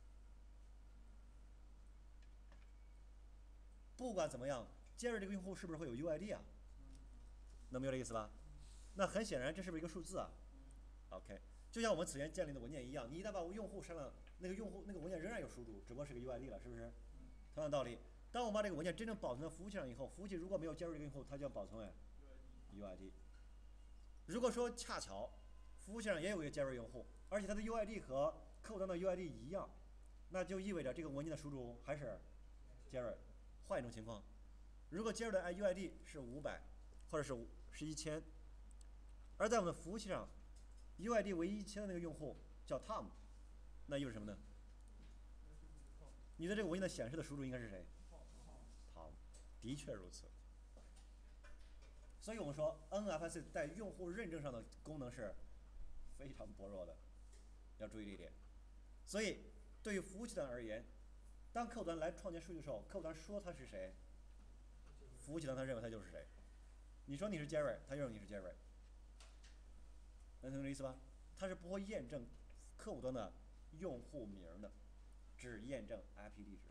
不管怎么样 ，Jerry 这个用户是不是会有 U I D 啊？能明白这意思吧？那很显然，这是不是一个数字啊 ？OK， 就像我们此前建立的文件一样，你一旦把用户删了，那个用户那个文件仍然有属主，只不过是个 U I D 了，是不是？同样道理，当我们把这个文件真正保存在服务器上以后，服务器如果没有 Jerry 这个用户，它就要保存为 U I D。如果说恰巧服务器上也有一个 Jerry 用户，而且它的 U I D 和客户端的 U I D 一样，那就意味着这个文件的属主还是 Jerry。换一种情况，如果 Jerry 的 U I D 是五百，或者是是一千，而在我们的服务器上 U I D 为一千的那个用户叫 Tom， 那意味着什么呢？你的这个文件的显示的属主应该是谁 ？Tom， 的确如此。所以我们说 N F S 在用户认证上的功能是非常薄弱的，要注意这一点。所以对于服务器端而言，当客户端来创建数据的时候，客户端说他是谁，服务器端他认为他就是谁。你说你是 Jerry， 他就认为你是 Jerry， 能听懂这意思吧？他是不会验证客户端的用户名的，只验证 I P 地址。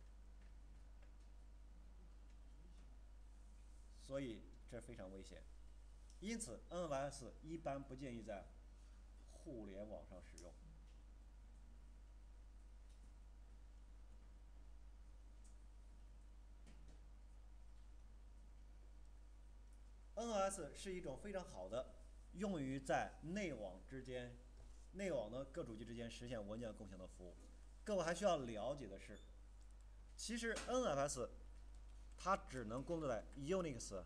所以这非常危险。因此 N F S 一般不建议在互联网上使用。N F S 是一种非常好的用于在内网之间、内网的各主机之间实现文件共享的服务。各位还需要了解的是，其实 N F S 它只能工作在 Unix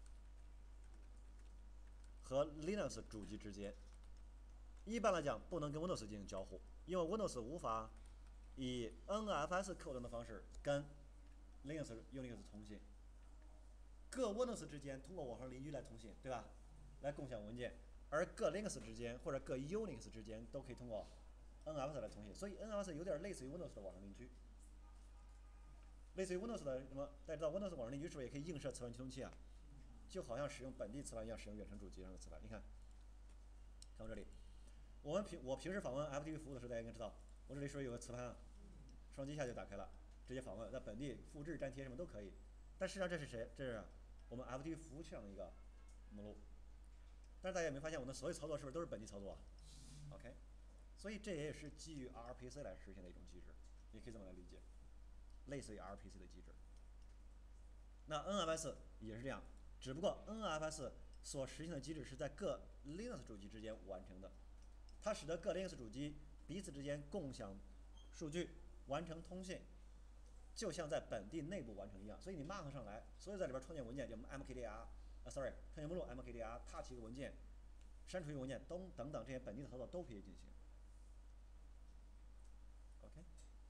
和 Linux 主机之间。一般来讲，不能跟 Windows 进行交互，因为 Windows 无法以 N F S 客户端的方式跟 Linux、Unix 通信。各 Windows 之间通过网上邻居来通信，对吧？来共享文件，而各 Linux 之间或者各 Unix 之间都可以通过 N F S 来通信，所以 N F S 有点类似于 Windows 的网上邻居，类似于 Windows 的什么？大家知道 Windows 网上邻居是不是也可以映射磁盘驱动器啊？就好像使用本地磁盘一样，使用远程主机上的磁盘。你看，看我这里，我们平我平时访问 F T P 服务的时候，大家应该知道，我这里是不是有个磁盘啊？双击一下就打开了，直接访问，在本地复制、粘贴什么都可以。但实际上这是谁？这是我们 F T P 服务器上的一个目录。但是大家有没有发现，我们的所有操作是不是都是本地操作啊 ？OK， 所以这也是基于 R P C 来实现的一种机制，也可以这么来理解，类似于 R P C 的机制。那 N F S 也是这样，只不过 N F S 所实现的机制是在各 Linux 主机之间完成的，它使得各 Linux 主机彼此之间共享数据，完成通信，就像在本地内部完成一样。所以你 Mark 上来，所有在里边创建文件，就 M K D R， 啊 ，sorry， 创建目录 M K D R，touch 一个文件，删除一个文件，都等等这些本地的操作都可以进行。OK，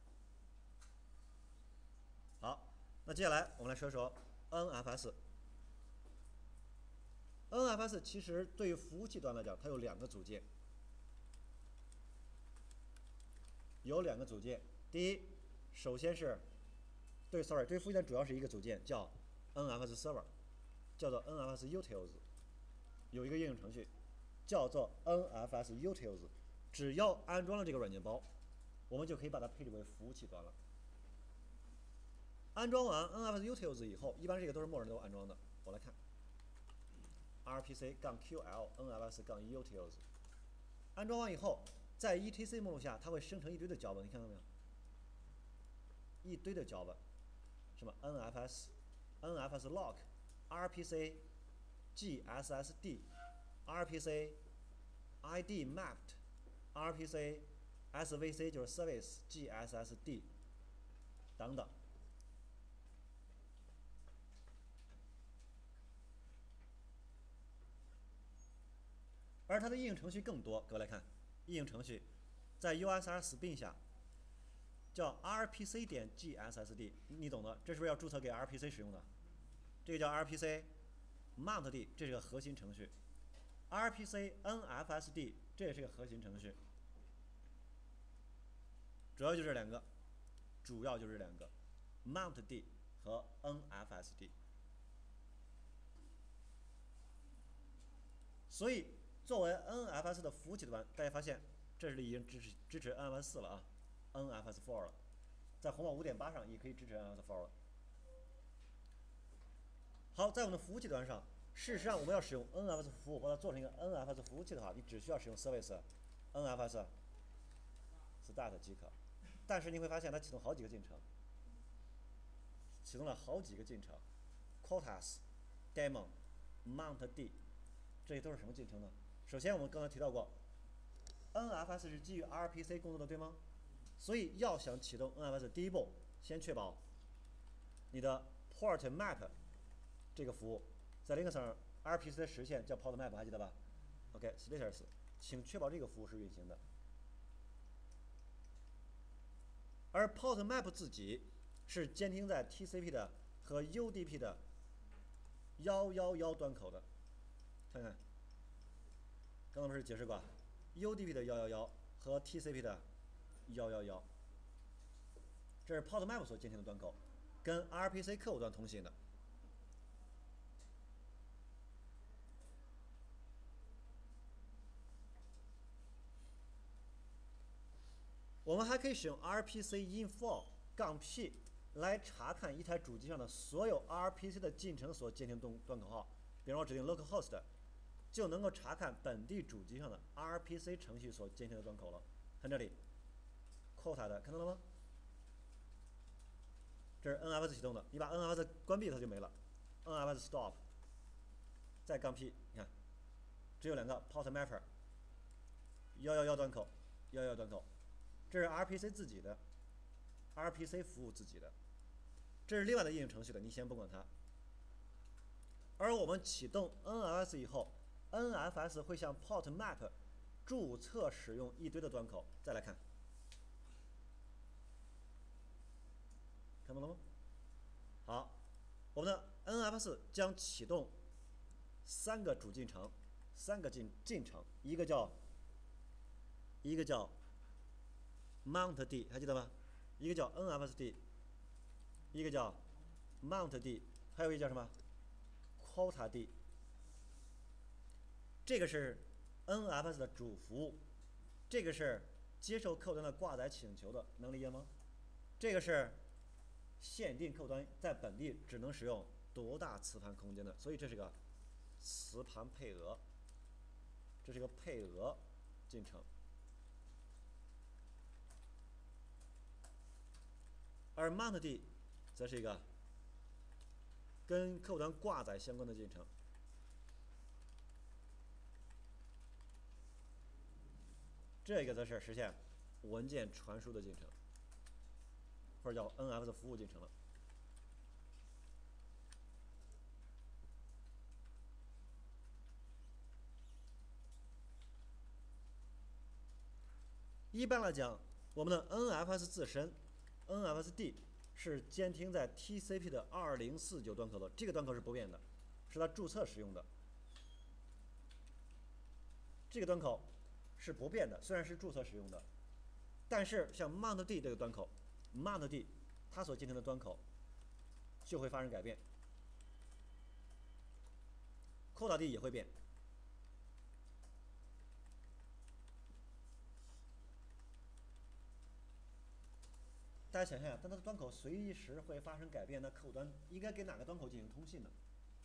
好，那接下来我们来说说 N F S。N F S 其实对于服务器端来讲，它有两个组件，有两个组件。第一首先是，对 ，sorry， 对服务器端主要是一个组件叫 N F S Server， 叫做 N F S Utils， 有一个应用程序叫做 N F S Utils， 只要安装了这个软件包，我们就可以把它配置为服务器端了。安装完 N F S Utils 以后，一般这个都是默认都安装的。我来看 ，rpc-ql nfs-utils， 安装完以后，在 E T C 目录下，它会生成一堆的脚本，你看到没有？一堆的脚本，什么 nfs、nfs lock、rpc、gsd、rpc、id mapped、rpc、svc 就是 service、gsd 等等。而它的应用程序更多，各位来看，应用程序在 U S R Spin 下叫 rpc 点 gssd， 你懂的，这是不是要注册给 R P C 使用的？这个叫 rpc mountd， 这是个核心程序。rpc nfsd 这也是个核心程序。主要就这两个，主要就是这两个 mountd 和 nfsd。所以作为 N F S 的服务器端，大家发现这里已经支持支持 N F S 四了啊 ，N F S 四 了，在红网 五点八 上也可以支持 N F S 四 了。好，在我们的服务器端上，事实上我们要使用 N F S 服务，把它做成一个 N F S 服务器的话，你只需要使用 service N F S start 即可。但是你会发现它启动好几个进程，启动了好几个进程 ，Quartus、Daemon、Mountd， 这些都是什么进程呢？首先我们刚才提到过 ，N F S 是基于 R P C 工作的，对吗？所以要想启动 N F S， 第一步先确保你的 Port Map 这个服务在 Linux 上 R P C 的实现叫 Port Map， 还记得吧 ？OK，Status， 请确保这个服务是运行的。而 Port Map 自己是监听在 T C P 的和 U D P 的一一一端口的，看看，刚刚不是解释过 ，U D P 的一一一和 T C P 的一一一，这是 Port Map 所监听的端口，跟 R P C 客户端通信的。我们还可以使用 R P C info 杠 P 来查看一台主机上的所有 R P C 的进程所监听端端口号，比如我指定 localhost， 就能够查看本地主机上的 R P C 程序所监听的端口了。看这里 ，quota 的看到了吗？这是 N F S 启动的，你把 N F S 关闭它就没了 ，N F S stop， 再杠 P， 你看，只有两个 port mapper， 一一一端口，一一一端口。这是 R P C 自己的 ，R P C 服务自己的，这是另外的应用程序的，你先不管它。而我们启动 N F S 以后 ，N F S 会向 Port Map 注册使用一堆的端口。再来看，看到了吗？好，我们的 N F S 将启动三个主进程，三个进进程，一个叫一个叫 Mountd， 还记得吗？一个叫 N F S D， 一个叫 Mountd， 还有一个叫什么 QuotaD。这个是 N F S 的主服务，这个是接受客户端的挂载请求的，能理解吗？这个是限定客户端在本地只能使用多大磁盘空间的，所以这是个磁盘配额，这是个配额进程。而 Mountd 则是一个跟客户端挂载相关的进程。这个则是实现文件传输的进程，或者叫 N F S 服务进程了。一般来讲，我们的 N F S 自身 N F S D 是监听在 T C P 的二零四九端口的，这个端口是不变的，是它注册使用的。这个端口是不变的，虽然是注册使用的，但是像 Mountd 这个端口 mount D 它所进行的端口就会发生改变 ，quote D 也会变。大家想象，当它的端口随时会发生改变，那客户端应该给哪个端口进行通信呢？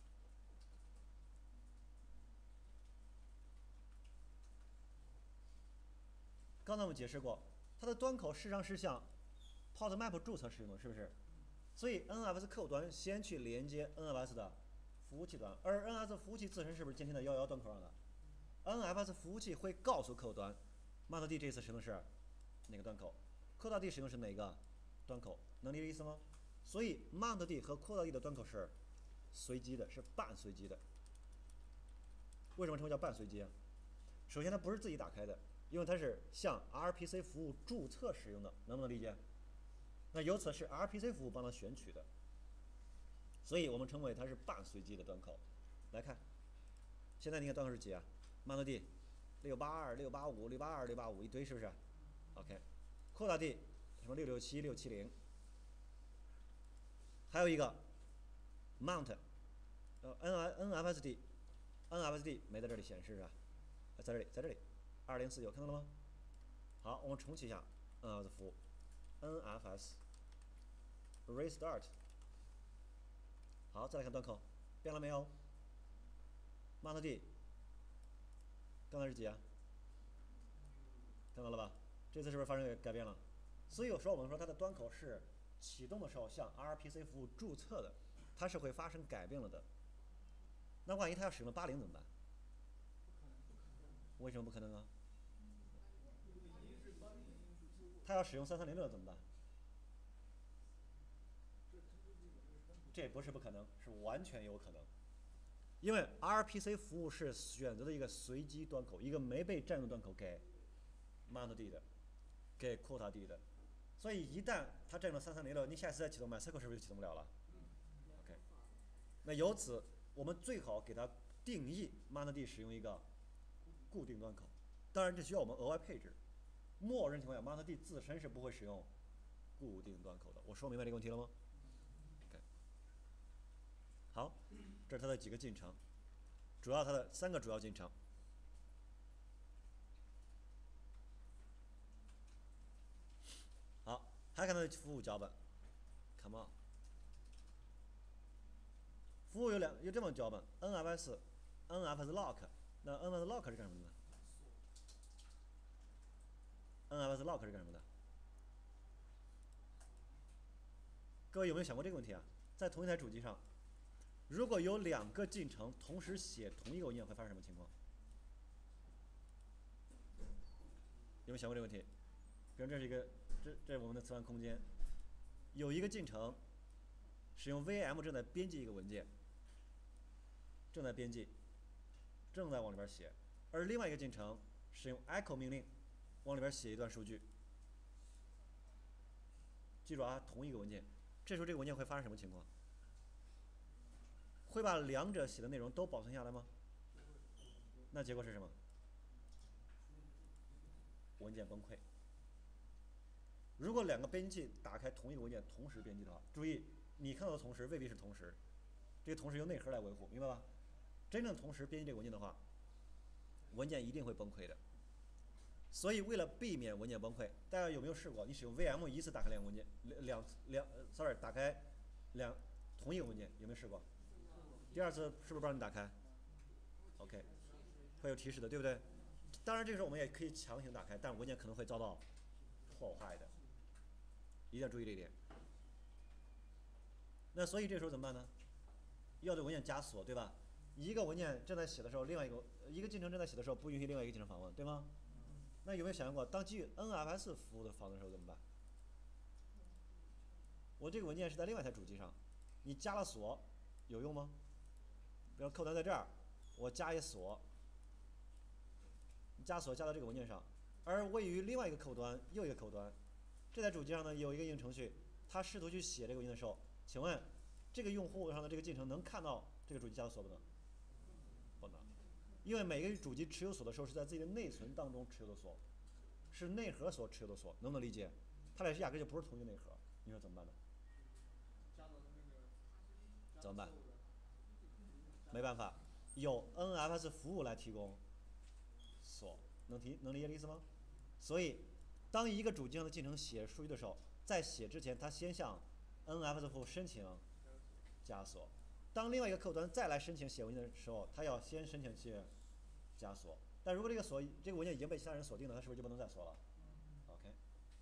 刚才我们解释过，它的端口实际上是向 port map 注册使用的，是不是？所以 N F S 客户端先去连接 N F S 的服务器端，而 N F S 服务器自身是不是监听在一一一端口上的 ？N F S 服务器会告诉客户端 ，mount D 这次使用的是哪个端口 ，quote D 使用的是哪个端口？能理解意思吗？所以 mount D 和 quote D 的端口是随机的，是半随机的。为什么称为叫半随机啊？首先它不是自己打开的，因为它是向 R P C 服务注册使用的，能不能理解？那由此是 R P C 服务帮它选取的，所以我们称为它是半随机的端口。来看，现在你看端口是几啊 ？mount D 六八二、六八五、六八二、六八五一堆，是不是 ？OK，quote D 什么六六七、六七零，还有一个 mount， 呃 N N F S D，N F S D 没在这里显示是吧？在这里，在这里，二零四九看到了吗？好，我们重启一下 N F S 服务 ，N F S restart。好，再来看端口，变了没有 ？mount D， 刚才是几啊？看到了吧？这次是不是发生改变了？所以有时候我们说它的端口是启动的时候向 R P C 服务注册的，它是会发生改变了的。那万一它要使用八零怎么办？为什么不可能啊？它要使用三三零六怎么办？这不是不可能，是完全有可能。因为 R P C 服务是选择的一个随机端口，一个没被占用端口给 mount D 的，给 quote D 的，所以一旦它占用了三三零六，你下次再启动 MySQL 是不是就启动不了了 ？OK， 那由此我们最好给它定义 mount D 使用一个固定端口，当然这需要我们额外配置。默认情况下 ，mount D 自身是不会使用固定端口的。我说明白这个问题了吗？ OK， 好，这是它的几个进程，主要它的三个主要进程。好，还看它的服务脚本 ，Come on， 服务有两有这么脚本 ，N F S、N F S lock， 那 N F S lock 是干什么的 ？N F S lock 是干什么的？各位有没有想过这个问题啊？在同一台主机上，如果有两个进程同时写同一个文件，会发生什么情况？有没有想过这个问题？比如这是一个，这这是我们的磁盘空间，有一个进程使用 V M 正在编辑一个文件，正在编辑，正在往里边写，而另外一个进程使用 echo 命令往里边写一段数据。记住啊，同一个文件，这时候这个文件会发生什么情况？会把两者写的内容都保存下来吗？那结果是什么？文件崩溃。如果两个编辑器打开同一个文件同时编辑的话，注意你看到的同时未必是同时，这个同时由内核来维护，明白吧？真正同时编辑这个文件的话，文件一定会崩溃的。所以为了避免文件崩溃，大家有没有试过？你使用 V M 一次打开两个文件，两两 sorry 打开两同一个文件，有没有试过？第二次是不是不让你打开 ？OK， 会有提示的，对不对？当然这个时候我们也可以强行打开，但文件可能会遭到破坏的，一定要注意这一点。那所以这时候怎么办呢？要对文件加锁，对吧？一个文件正在写的时候，另外一个一个进程正在写的时候，不允许另外一个进程访问，对吗？那有没有想象过，当基于 N F S 服务的访问的时候怎么办？我这个文件是在另外一台主机上，你加了锁，有用吗？比如扣单在这儿，我加一锁，加锁加到这个文件上，而位于另外一个客户端又一个客户端，这台主机上呢有一个应用程序，它试图去写这个文件的时候，请问这个用户上的这个进程能看到这个主机加的锁不能？不能，因为每个主机持有锁的时候是在自己的内存当中持有的锁，是内核所持有的锁，能不能理解？它俩压根就不是同一个内核。 你说怎么办呢？ 加到那个怎么办？没办法，有 N F S 服务来提供锁，能提能理解这意思吗？所以，当一个主机上的进程写数据的时候，在写之前，它先向 N F S 服务申请加锁。当另外一个客户端再来申请写文件的时候，它要先申请去加锁。但如果这个锁这个文件已经被其他人锁定了，它是不是就不能再锁了 ？OK。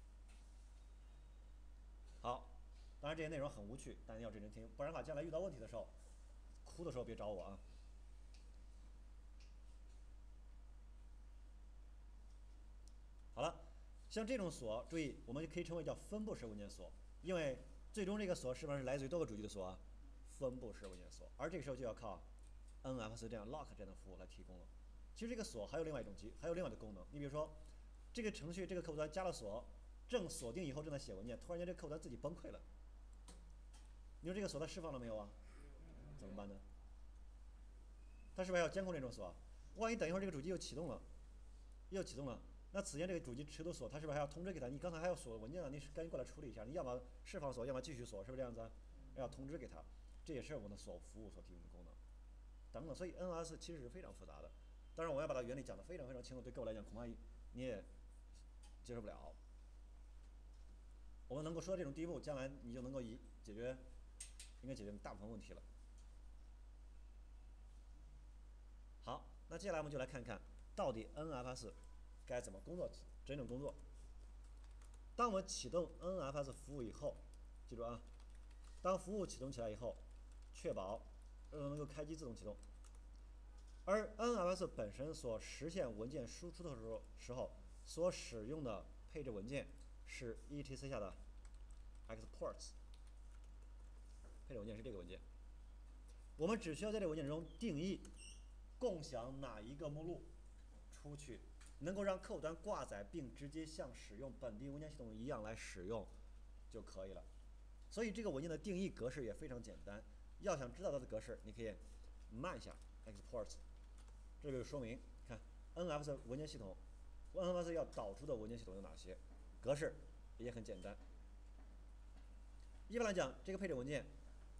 好，当然这些内容很无趣，大家要认真听，不然的话将来遇到问题的时候，哭的时候别找我啊。好了，像这种锁，注意我们可以称为叫分布式文件锁，因为最终这个锁是不是来自于多个主机的锁啊？分布式文件锁，而这个时候就要靠 N F S 这样 lock 这样的服务来提供了。其实这个锁还有另外一种机，还有另外的功能。你比如说，这个程序这个客户端加了锁，正锁定以后正在写文件，突然间这个客户端自己崩溃了，你说这个锁它释放了没有啊？怎么办呢？它是不是要监控这种锁？万一等一会儿这个主机又启动了，又启动了，那此前这个主机持有锁，它是不是还要通知给他？你刚才还要锁文件呢，你赶紧过来处理一下。你要么释放锁，要么继续锁，是不是这样子？要通知给他，这也是我们的锁服务所提供的功能。等等，所以 N S 其实是非常复杂的。当然，我要把它原理讲得非常非常清楚，对各位来讲恐怕你也接受不了。我们能够说这种第一步，将来你就能够以解决，应该解决大部分问题了。好，那接下来我们就来看看到底 N F S 该怎么工作，真正工作。当我们启动 N F S 服务以后，记住啊，当服务启动起来以后，确保能够开机自动启动。而 N F S 本身所实现文件输出的时候，时候所使用的配置文件是 E T C 下的 exports， 配置文件是这个文件。我们只需要在这个文件中定义共享哪一个目录出去，能够让客户端挂载并直接像使用本地文件系统一样来使用就可以了。所以这个文件的定义格式也非常简单。要想知道它的格式，你可以慢一下 exports。这个说明，看 N F S 文件系统 ，N F S 要导出的文件系统有哪些？格式也很简单。一般来讲，这个配置文件，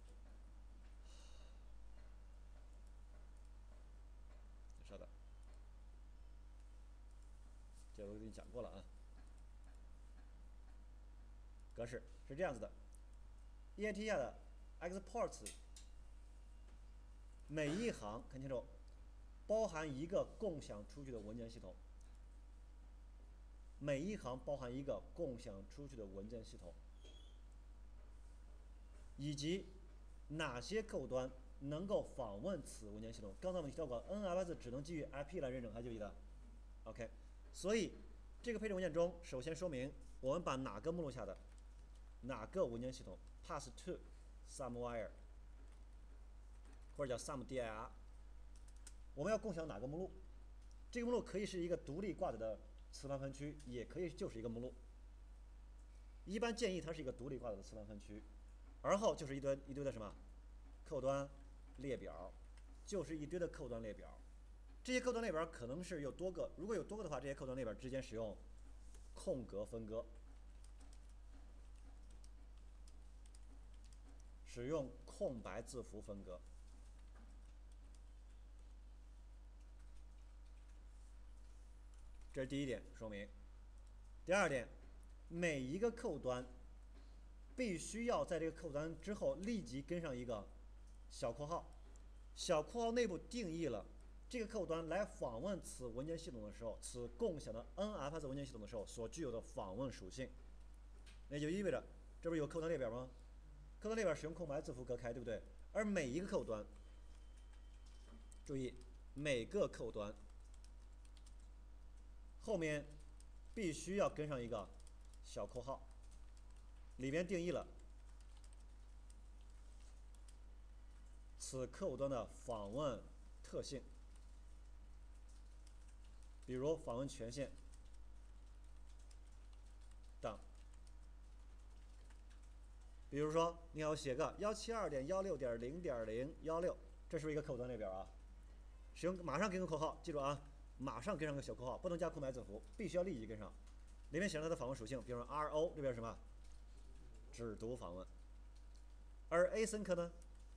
稍等，这我给你讲过了啊。格式是这样子的 ，E N T 下的 exports， 每一行看清楚，包含一个共享出去的文件系统。每一行包含一个共享出去的文件系统，以及哪些客户端能够访问此文件系统。刚才我们提到过 ，N F S 只能基于 I P 来认证，还记不记得 ？OK， 所以这个配置文件中，首先说明我们把哪个目录下的哪个文件系统 pass to somewhere， 或者叫 some dir， 我们要共享哪个目录？这个目录可以是一个独立挂载的磁盘分区，也可以就是一个目录。一般建议它是一个独立挂载的磁盘分区，而后就是一堆一堆的什么客户端列表，就是一堆的客户端列表。这些客户端列表可能是有多个，如果有多个的话，这些客户端列表之间使用空格分割，使用空白字符分割。这是第一点说明。第二点，每一个客户端必须要在这个客户端之后立即跟上一个小括号，小括号内部定义了这个客户端来访问此文件系统的时候，此共享的 N F S 文件系统的时候所具有的访问属性。那就意味着，这不是有客户端列表吗？客户端列表使用空白字符隔开，对不对？而每一个客户端，注意每个客户端后面必须要跟上一个小括号，里面定义了此客户端的访问特性，比如访问权限等。比如说，你要写个一七二点一六点零点零一六，这是不是一个客户端列表啊？使用马上跟个括号，记住啊，马上跟上个小括号，不能加空白字符，必须要立即跟上。里面显示它的访问属性，比如说 R O 这边是什么只读访问。而 async 呢，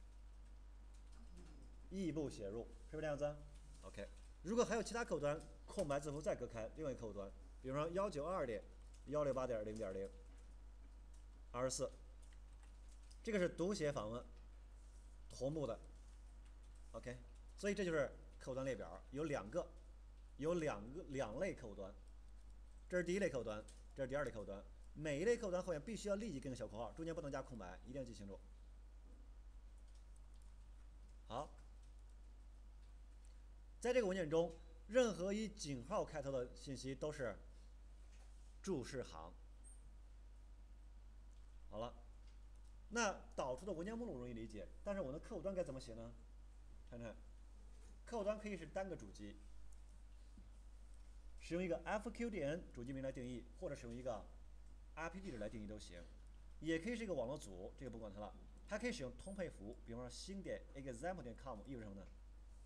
异步写入，是不是这样子 ？OK。如果还有其他客户端空白字符再隔开，另外一个客户端，比如说幺九二点幺六八点零点零二十四，这个是读写访问同步的 ，OK。所以这就是客户端列表，有两个，有两个两类客户端，这是第一类客户端，这是第二类客户端。每一类客户端后面必须要立即跟个小括号，中间不能加空白，一定要记清楚。好，在这个文件中，任何以井号开头的信息都是注释行。好了，那导出的文件目录容易理解，但是我的客户端该怎么写呢？看看，客户端可以是单个主机，使用一个 F Q D N 主机名来定义，或者使用一个 I P 地址来定义都行，也可以是一个网络组，这个不管它了。还可以使用通配符，比方说星点 example 点 com 意味着什么呢？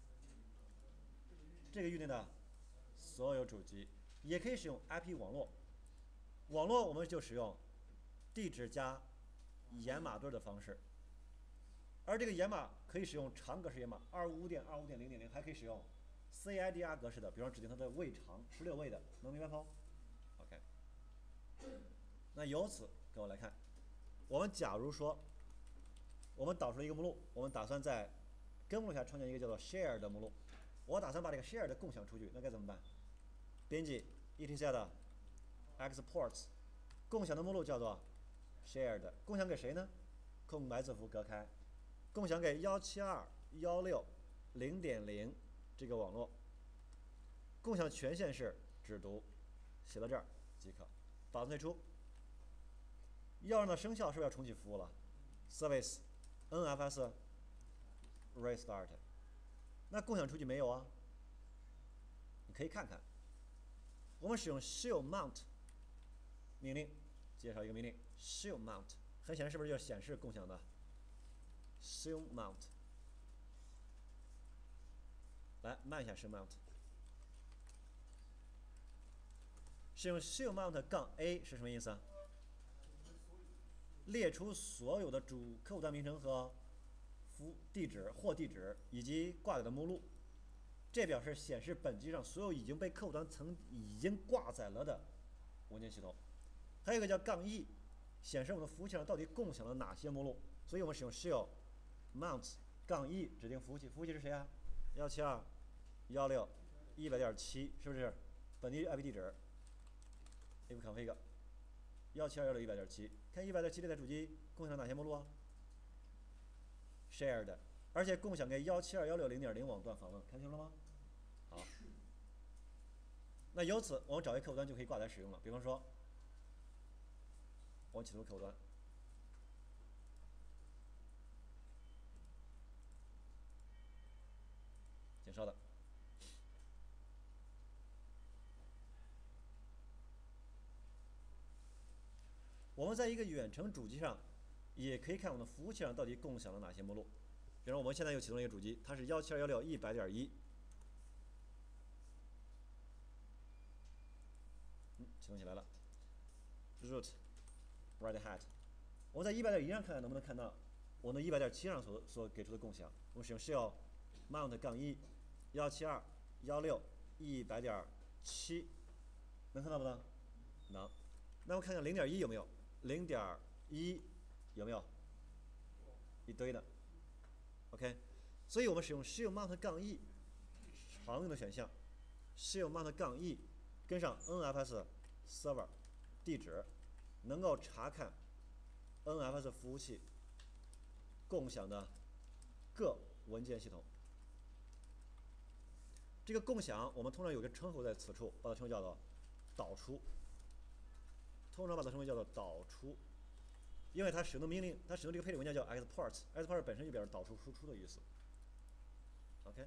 这个预定的所有主机，也可以使用 I P 网络。网络我们就使用地址加掩码对的方式，而这个掩码可以使用长格式掩码二五五点二五点零点零，还可以使用 C I D R 格式的，比方指定它的位长十六位的，能明白不 ？OK。那由此跟我来看，我们假如说我们导出了一个目录，我们打算在根目录下创建一个叫做 share 的目录，我打算把这个 share 的共享出去，那该怎么办？编辑 etc exports 共享的目录叫做 shared， 共享给谁呢？空白字符隔开，共享给幺七二幺六零点零这个网络，共享权限是只读，写到这儿即可，保存退出。要让它生效，是不是要重启服务了 ？Service N F S restart。那共享出去没有啊？你可以看看，我们使用 shield mount 命令，介绍一个命令 shield mount， 很显然是不是就显示共享的 shield mount？ 来慢一下 shield mount， 使用 shield mount 杠 A 是什么意思啊？列出所有的主客户端名称和服地址或地址以及挂载的目录，这表示显示本机上所有已经被客户端曾已经挂载了的文件系统。还有一个叫杠 E， 显示我们的服务器上到底共享了哪些目录。所以我们使用 shield mount 杠 E 指定服务器，服务器是谁啊？幺七二幺六一百点七，是不是？本地 I P 地址 if config 幺七二幺六一百点七，看一百点七这台主机共享哪些目录啊 ？shared， 而且共享给幺七二幺六零点零网段访问，看清楚了吗？好，那由此我们找一个客户端就可以挂载使用了。比方说，我启动客户端，请稍等。我们在一个远程主机上，也可以看我们的服务器上到底共享了哪些目录。比如我们现在又启动了一个主机，它是幺七二幺六一百点一，嗯，启动起来了。root red hat， 我们在一百点一上看看能不能看到我们一百点七上所所给出的共享。我们使用 shield mount 杠一幺七二幺六一百点七，能看到不能？能。那我看看零点一有没有？零点一有没有？一堆的 ，OK。所以我们使用 shield mount 杠 e 常用的选项 ，shield mount 杠 e 跟上 N F S server 地址，能够查看 N F S 服务器共享的各文件系统。这个共享我们通常有个称呼在此处，把它称为叫做导出。通常把它称为叫做导出，因为它使用的命令，它使用这个配置文件叫 export，export 本身就表示导出、输出的意思。OK。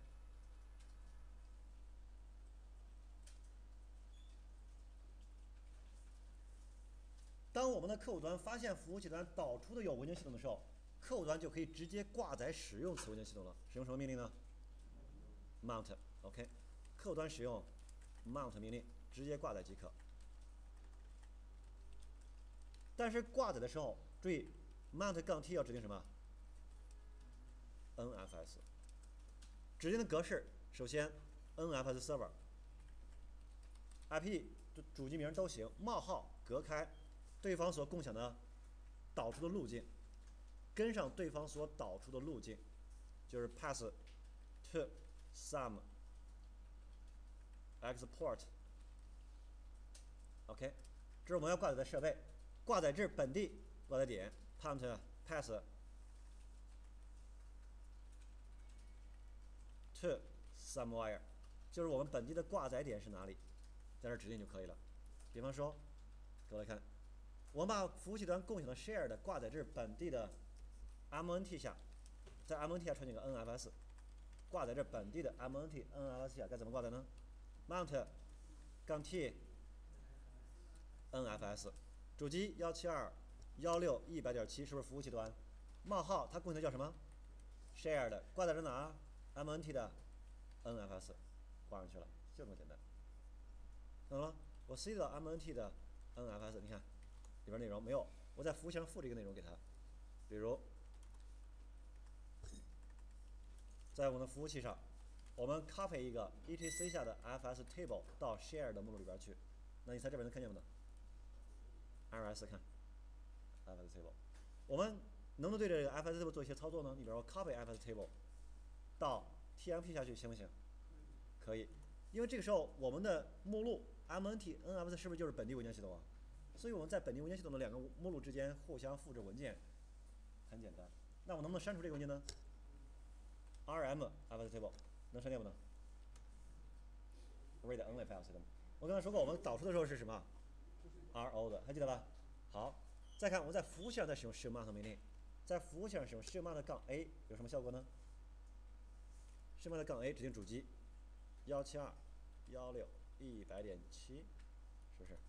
当我们的客户端发现服务器端导出的有文件系统的时候，客户端就可以直接挂载使用此文件系统了。使用什么命令呢 ？mount。OK。客户端使用 mount 命令，直接挂载即可。但是挂载的时候， 注意 mount 杠 t 要指定什么 ？N F S。指定的格式，首先 N F S server。I P 主机名都行，冒号隔开对方所共享的导出的路径，跟上对方所导出的路径，就是 pass to some export。OK， 这是我们要挂载的设备，挂载至本地挂载点 ，punt pass to somewhere， 就是我们本地的挂载点是哪里，在这指定就可以了。比方说，各位来看，我们把服务器端共享的 share 的挂载至本地的 M N T 下，在 M N T 下传进个 N F S， 挂载至本地的 M N T N F S 下该怎么挂载呢 ？mount 杠 t N F S， 主机一七二一六一百点七是不是服务器端？冒号它共享的叫什么 ？share 的挂载至哪 ？M N T 的 N F S 挂上去了，就这么简单。懂了吗？我 C 到 M N T 的 N F S， 你看里边内容没有，我在服务器上复制一个内容给它，比如在我们的服务器上，我们 copy 一个 E T C 下的 F S table 到 share 的目录里边去，那你猜这边能看见不能 ？R S 看 F S table， 我们能不能对这个 F S table 做一些操作呢？你比如说 copy F S table 到 T M P 下去行不行？可以，因为这个时候我们的目录 M N T N F S 是不是就是本地文件系统啊？所以我们在本地文件系统的两个目录之间互相复制文件，很简单。那我能不能删除这个文件呢 ？R M F S table 能删掉不能 ？read only file system。我刚才说过，我们导出的时候是什么 ？R O 的，还记得吧？好，再看我们在服务器上在使用 shift mount 命令，在服务器上使用 shift mount 杠 A 有什么效果呢 ？shift mount 杠 A 指定主机一七二一六一百点七，是不是？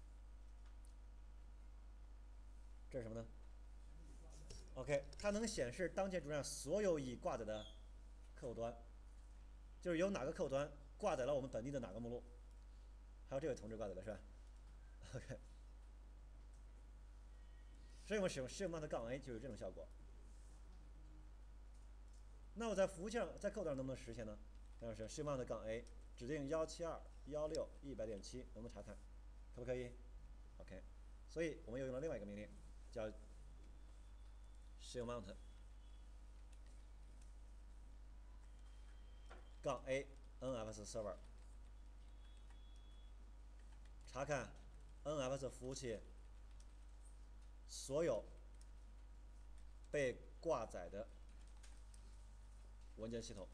这是什么呢 ？OK， 它能显示当前主站所有已挂载的客户端，就是由哪个客户端挂载了我们本地的哪个目录，还有这位同志挂载的是吧 ？OK， 所以我们使用 shift mount 杠 A 就有这种效果。那我在服务器上在客户端能不能实现呢？那就是 shift mount 杠 A 指定一七二一六一百点七，能不能查看？可不可以 ？OK， 所以我们又用了另外一个命令，叫 shift mount 杠 A N F S server， 查看 N F S 服务器所有被挂载的文件系统。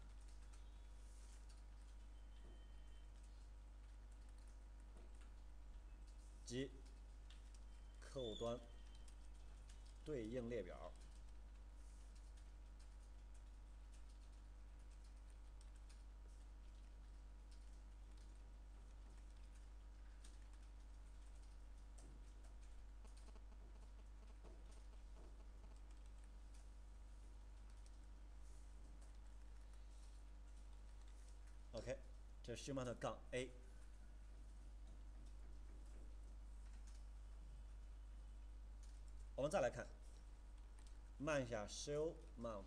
及客户端对应列表。OK， 这是 shift mount 杠 A。我们再来看，慢一下 shift mount，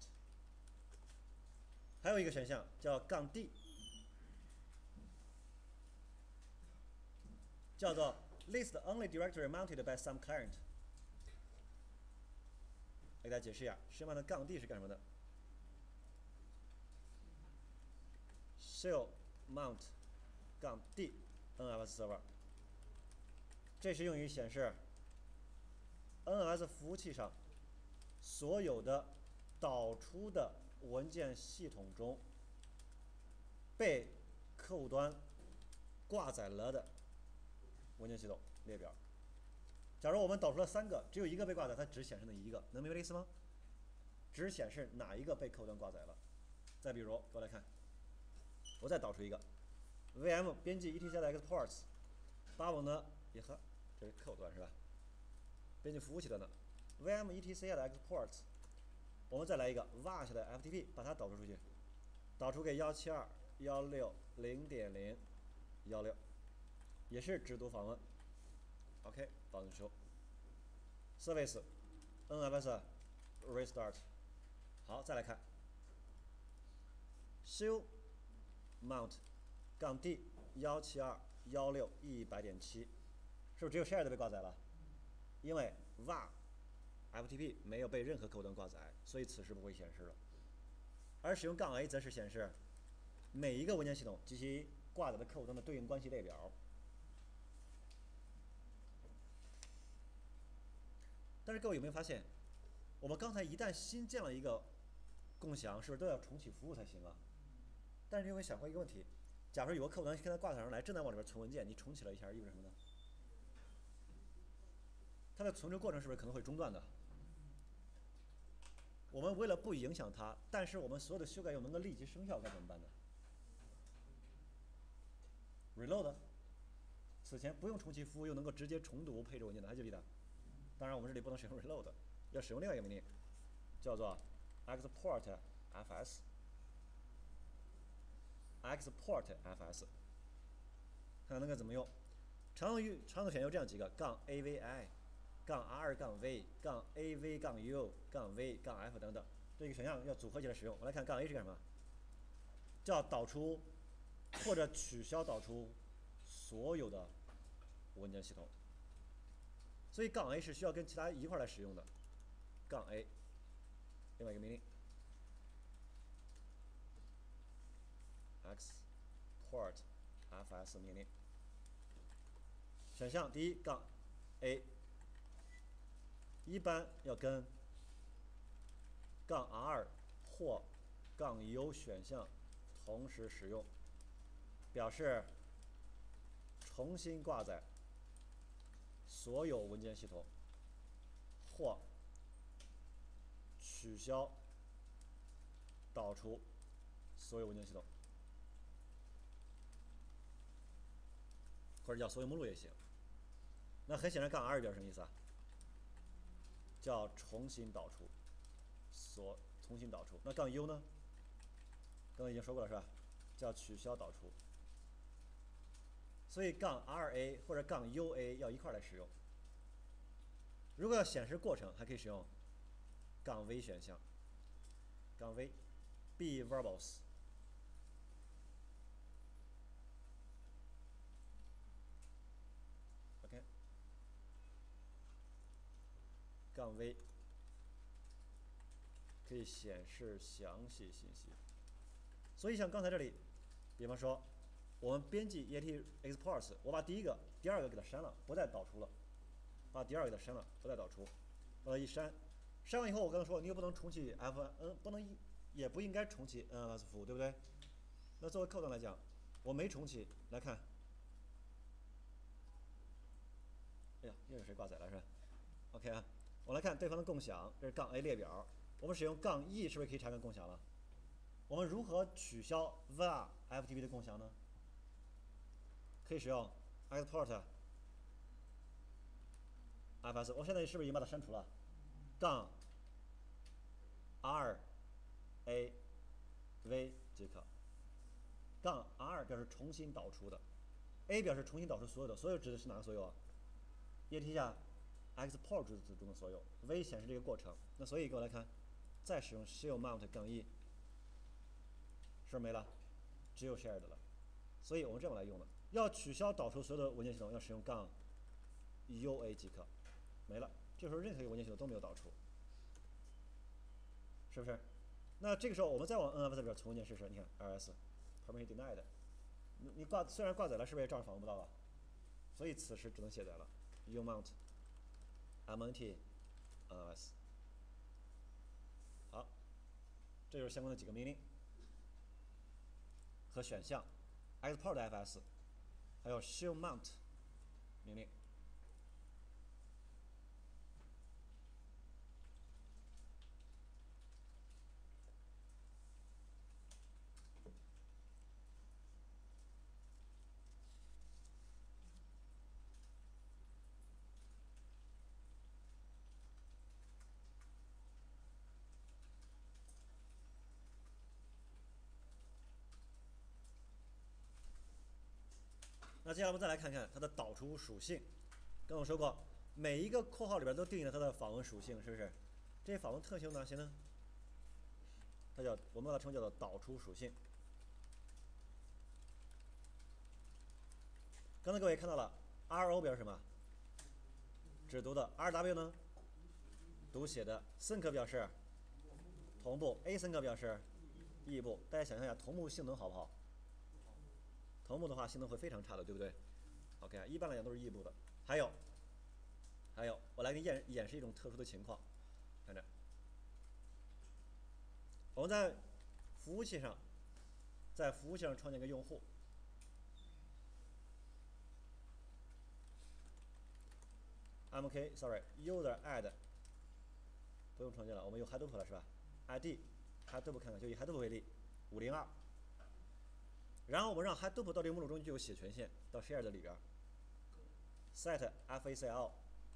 还有一个选项叫杠 D， 叫做 list only directory mounted by some client。给大家解释一下 shift mount 杠 D 是干什么的 ？shift mount 杠 D N F S server， 这是用于显示 N F S 服务器上所有的导出的文件系统中被客户端挂载了的文件系统列表。假如我们导出了三个，只有一个被挂载，它只显示那一个，能明白这意思吗？只显示哪一个被客户端挂载了。再比如，过来看，我再导出一个 V M 编辑 E T C 的 exports， 把我呢也和这是客户端是吧？编辑服务器端的 V M E T C 的 exports， 我们再来一个 wash 的 F T P， 把它导出出去，导出给一七二一六零点零一六，也是只读访问。OK， 保存收。Service nfs restart。好，再来看 show mount 杠 d 幺七二幺六一百点七，是不是只有 shared 被挂载了？因为 var F T P 没有被任何客户端挂载，所以此时不会显示了。而使用杠 A 则是显示每一个文件系统及其挂载的客户端的对应关系列表。但是各位有没有发现，我们刚才一旦新建了一个共享，是不是都要重启服务才行啊？但是有没有想过一个问题？假如有个客户端跟它挂载上来，正在往里边存文件，你重启了一下，意味着什么呢？它的存储过程是不是可能会中断的？我们为了不影响它，但是我们所有的修改又能够立即生效，该怎么办呢 ？reload， 此前不用重启服务又能够直接重读配置文件的，还记不记得？当然，我们这里不能使用 reload， 要使用另外一个命令，叫做 export_fs。export_fs， 看看能够怎么用。常用常用选有这样几个：杠 avi、杠 r 杠 v、杠 av 杠 u、杠 v 杠 f 等等。这个选项要组合起来使用。我们来看杠 a 是干什么？叫导出或者取消导出所有的文件系统。所以杠 a 是需要跟其他一块来使用的。杠 a， 另外一个命令 export_fs 命令。选项第一杠 a， 一般要跟杠 r 或杠 u 选项同时使用，表示重新挂载所有文件系统，或取消导出所有文件系统，或者叫所有目录也行。那很显然，杠 r 表示什么意思啊？叫重新导出，所重新导出。那杠 u 呢？刚才已经说过了是吧？叫取消导出。所以杠 ra 或者杠 ua 要一块来使用。如果要显示过程，还可以使用杠 v 选项。杠 v be verbose。OK。杠 v 可以显示详细信息。所以像刚才这里，比方说我们编辑 E A T exports， 我把第一个、第二个给它删了，不再导出了，把第二个给它删了，不再导出，把它一删，删完以后，我刚才说你又不能重启 F N， 嗯，不能，也不应该重启 N F S 服务，对不对？那作为客端来讲，我没重启，来看，哎呀，又有谁挂载了是吧 ？OK 啊，我来看对方的共享，这是杠 A 列表，我们使用杠 E 是不是可以查看共享了？我们如何取消 var F T P 的共享呢？可以使用 export fs， 我现在是不是已经把它删除了？杠 r a v 即可。杠 r 表示重新导出的 ，a 表示重新导出所有的，所有指的是哪个所有啊 ？E A T 下 export 中的所有 ，v 显示这个过程。那所以各位来看，再使用 show mount 杠 e， 是不是没了？只有 shared 了。所以我们这么来用的。要取消导出所有的文件系统，要使用杠 ua 即可。没了，这时候任何一个文件系统都没有导出，是不是？那这个时候我们再往 N F S 里边存文件试试，你看 ls permission denied， 你你挂虽然挂载了，是不是也照样访问不到了？所以此时只能卸载了 umount mnt nfs。好，这就是相关的几个命令和选项 export_fs， 还有 show mount 命令。那接下来我们再来看看它的导出属性。刚刚我说过， 每一个括号里边都定义了它的访问属性，是不是？这些访问特性有哪些呢？它叫我们把它称叫做导出属性。刚才各位看到了 R O 表示什么？只读的。R W 呢？读写的。sync 表示同步。async 表示异步。大家想象一下，同步性能好不好？同步的话，性能会非常差的，对不对 ？OK， 一般来讲都是异步的。还有，还有，我来给你演演示一种特殊的情况，看着，我们在服务器上，在服务器上创建一个用户。mk，sorry，user add， 不用创建了，我们用 Hadoop 了是吧 ？I D Hadoop 看看，就以 Hadoop 为例，五零二。然后我们让 Hadoop 到这个目录中就有写权限，到 share 的里边。set facl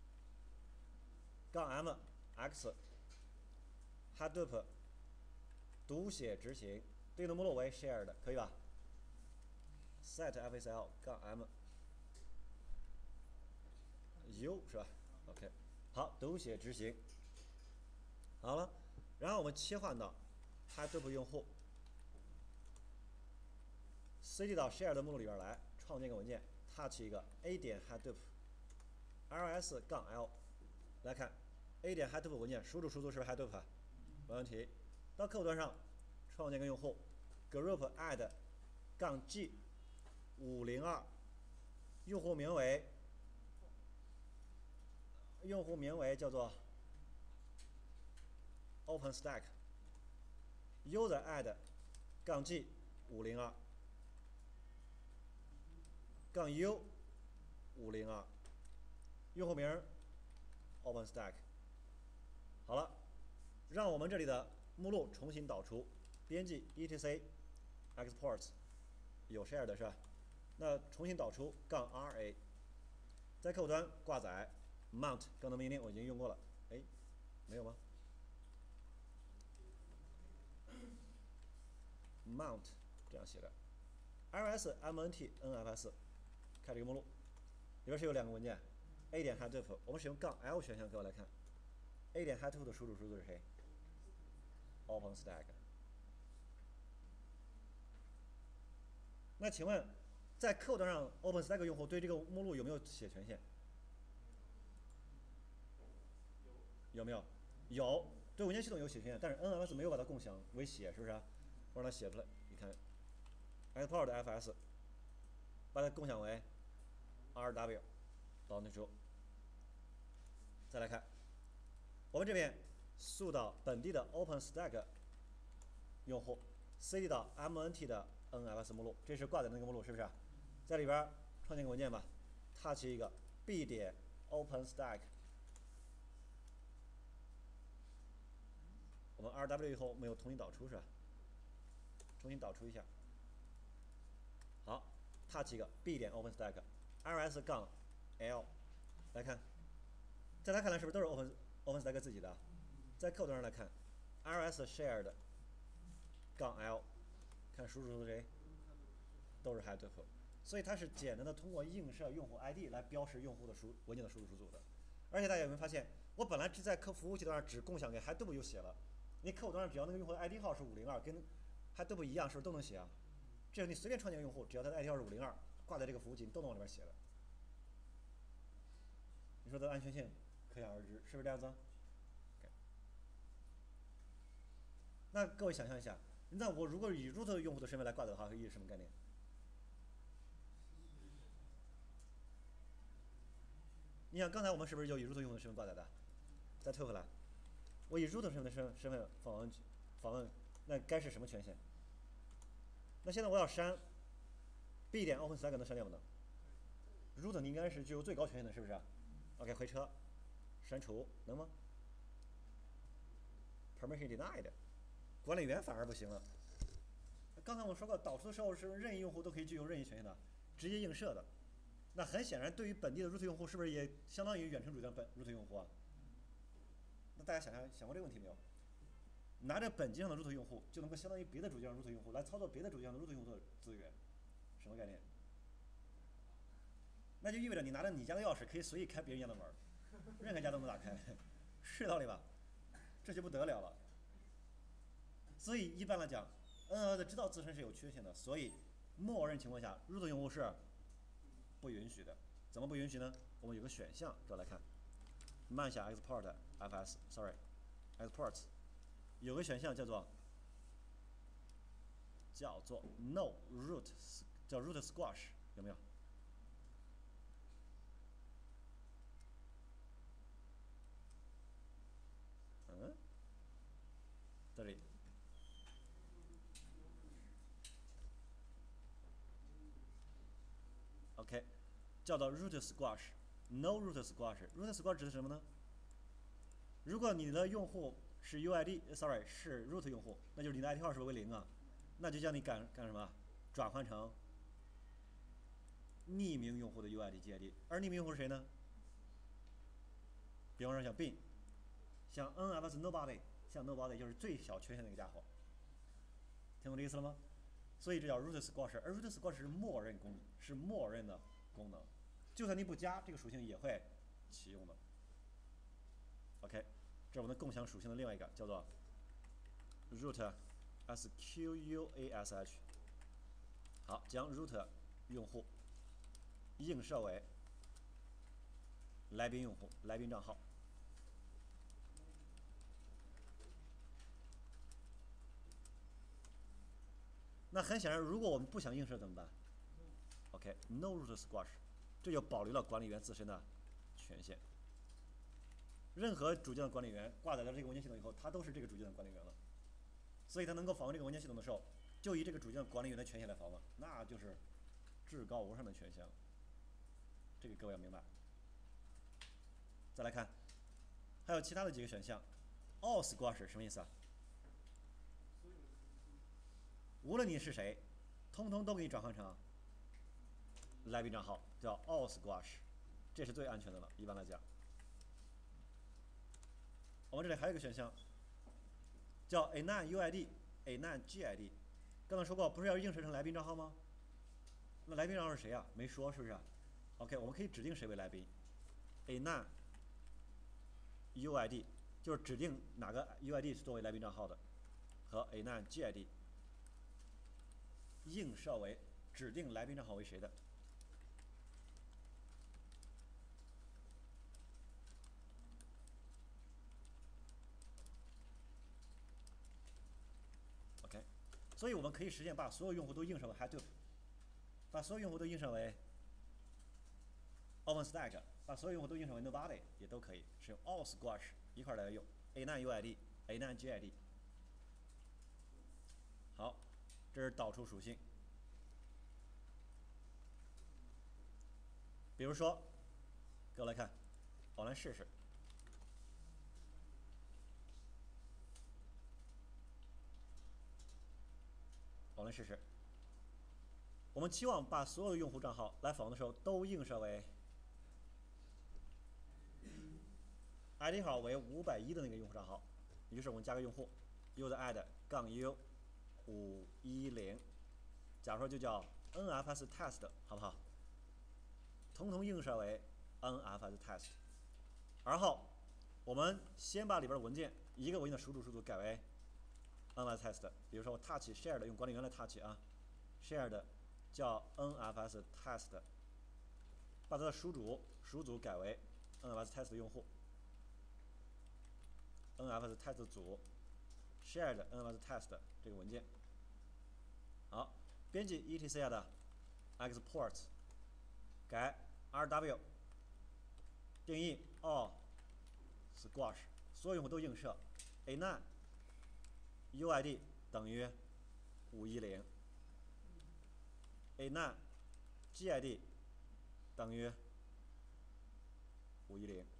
杠 m x Hadoop 读写执行，对应的目录为 share 的，可以吧 ？set facl 杠 m u 是吧 ？OK， 好，读写执行，好了，然后我们切换到 Hadoop 用户 ，cd 到 share 的目录里边来，创建一个文件 ，touch 一个 a 点 Hadoop ls 杠 l， 来看 a 点 Hadoop 文件输入输出是不是 Hadoop？ 没问题。到客户端上创建一个用户 ，group add 杠 g 五零二，用户名为。用户名为叫做 OpenStack user add 杠 G 五零二杠 U 五零二，用户名 OpenStack。好了，让我们这里的目录重新导出，编辑 etc exports 有 share 的是吧？那重新导出杠 ra， 在客户端挂载 mount 刚才命令我已经用过了，哎，没有吗 ？mount 这样写的 ，ls mnt nfs 开这个目录，里边是有两个文件 ，a 点 Hadoop， 我们使用杠 l 选项，给我来看 ，a 点 Hadoop 的输入输入是谁 ？OpenStack。那请问，在客户端上 OpenStack 用户对这个目录有没有写权限？有没有？有，对文件系统有写权限，但是 N F S 没有把它共享为写，是不是、啊？我让它写出来，你看 ，export 的 fs， 把它共享为 R W， 导内出。再来看，我们这边速到本地的 OpenStack 用户 ，cd 到 mnt 的 N F S 目录，这是挂载的那个目录，是不是、啊？在里边创建个文件吧 ，touch 一个 b 点 OpenStack。我们 R W 以后没有重新导出是吧？重新导出一下。好 ，touch 一个 b 点 OpenStack，ls 杠 l， 来看，在他看来是不是都是 Open OpenStack 自己的？在客户端上来看 ，ls shared 杠 l， 看输入是谁？都是 Hadoop， 所以它是简单的通过映射用户 I D 来标识用户的输文件的输入输入的。而且大家有没有发现，我本来只在客服务器端上只共享给 Hadoop 就写了。你客户端上只要那个用户的 I D 号是五零二，跟 Hadoop 一样，是不是都能写啊？这是你随便创建个用户，只要他的 I D 号是五零二，挂在这个服务器，你都能往里边写了。你说它的安全性可想而知，是不是这样子、okay？ 那各位想象一下，那我如果以 root 用户的身份来挂载的话，会意味着什么概念？你想刚才我们是不是就以 root 用户的身份挂载的？再退回来。我以 root 身份的身身份访问访问，那该是什么权限？那现在我要删 b 点 OpenStack 能删掉不能 ？root 你应该是具有最高权限的，是不是 ？OK， 回车，删除能吗 ？Permission denied， 管理员反而不行了。刚才我说过，导出的时候是任意用户都可以具有任意权限的，直接映射的。那很显然，对于本地的 root 用户，是不是也相当于远程主机的本 root 用户啊？那大家想想想过这个问题没有？拿着本机上的 root 用户，就能够相当于别的主机上的 root 用户来操作别的主机上的 root 用户的资源，什么概念？那就意味着你拿着你家的钥匙可以随意开别人家的门， 任何一家都能打开，是道理吧？这就不得了了。所以一般来讲 ，N L 的知道自身是有缺陷的，所以默认情况下，root 用户是不允许的。怎么不允许呢？我们有个选项，这来看，慢一下 export fs，sorry，export 有个选项叫做叫做 no root， 叫 root squash， 有没有？嗯，这里。OK， 叫做 root squash，no root squash。root squash 指的是什么呢？如果你的用户是 U I D，sorry 是 root 用户，那就是你的 I D 号是不是为零啊？那就叫你干干什么？转换成匿名用户的 U I D、G I D。而匿名用户是谁呢？比方说像 bin， 像 N F S nobody， 像 nobody 就是最小缺陷那个家伙。听懂这意思了吗？所以这叫 root squash， 而 root squash 是默认功，是默认的功能，就算你不加，这个属性也会启用的。OK， 这是我们的共享属性的另外一个，叫做 root squash。好，将 root 用户映射为来宾用户、来宾账号。那很显然，如果我们不想映射怎么办 ？OK，no root squash， 这就保留了管理员自身的权限。任何组件的管理员挂载到这个文件系统以后，它都是这个组件的管理员了。所以它能够访问这个文件系统的时候，就以这个组件的管理员的权限来访问，那就是至高无上的权限了。这个各位要明白。再来看，还有其他的几个选项。all squash 什么意思啊？无论你是谁，通通都给你转换成来宾账号，叫 all squash， 这是最安全的了。一般来讲，我们这里还有一个选项，叫 anon U I D、anon G I D。刚才说过，不是要映射成来宾账号吗？那来宾账号是谁啊？没说，是不是 ？OK， 我们可以指定谁为来宾 ，anon U I D 就是指定哪个 U I D 是作为来宾账号的，和 anon G I D。映射为指定来宾账号为谁的。OK， 所以我们可以实现把所有用户都映射为 Hadoop， 把所有用户都映射为 OpenStack， 把所有用户都映射为 Nobody 也都可以，使用 all squash 一块来用 anon U I D、anon G I D。好，这是导出属性。比如说，各位来看，我来试试。我来试试。我们期望把所有用户账号来访问的时候都映射为 I D 号为五百一的那个用户账号，于是我们加个用户 user add 杠 u 五一零，假如说就叫 N F S test， 好不好？统统映射为 N F S test。而后我们先把里边的文件一个文件的属主属组改为 N F S test， 比如说我 touch shared 用管理员来 touch 啊 ，shared 叫 N F S test， 把它的属主属组改为 N F S test 的用户 ，N F S test 组 shared N F S test 这个文件。好，编辑 etc 的 export 改 R W 定义 all squash 所有用户都映射 anon U I D 等于五一零 anon G I D 等于五一零。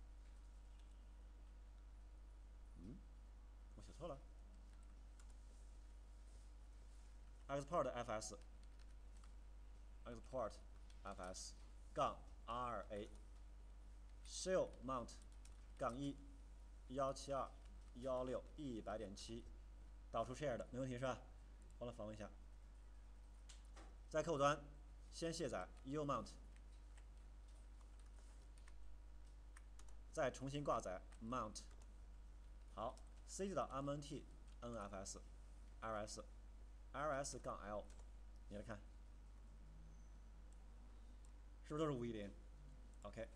嗯，我写错了。export fs export fs 杠 R A shell mount 杠一幺七二幺六一百点七，导出 share 的没问题是吧？我来访问一下，在客户端先卸载 umount 再重新挂载 mount， 好 ，cd 到 mnt nfs ls ls 杠 l， 你来看，是不是都是五一零 ？OK。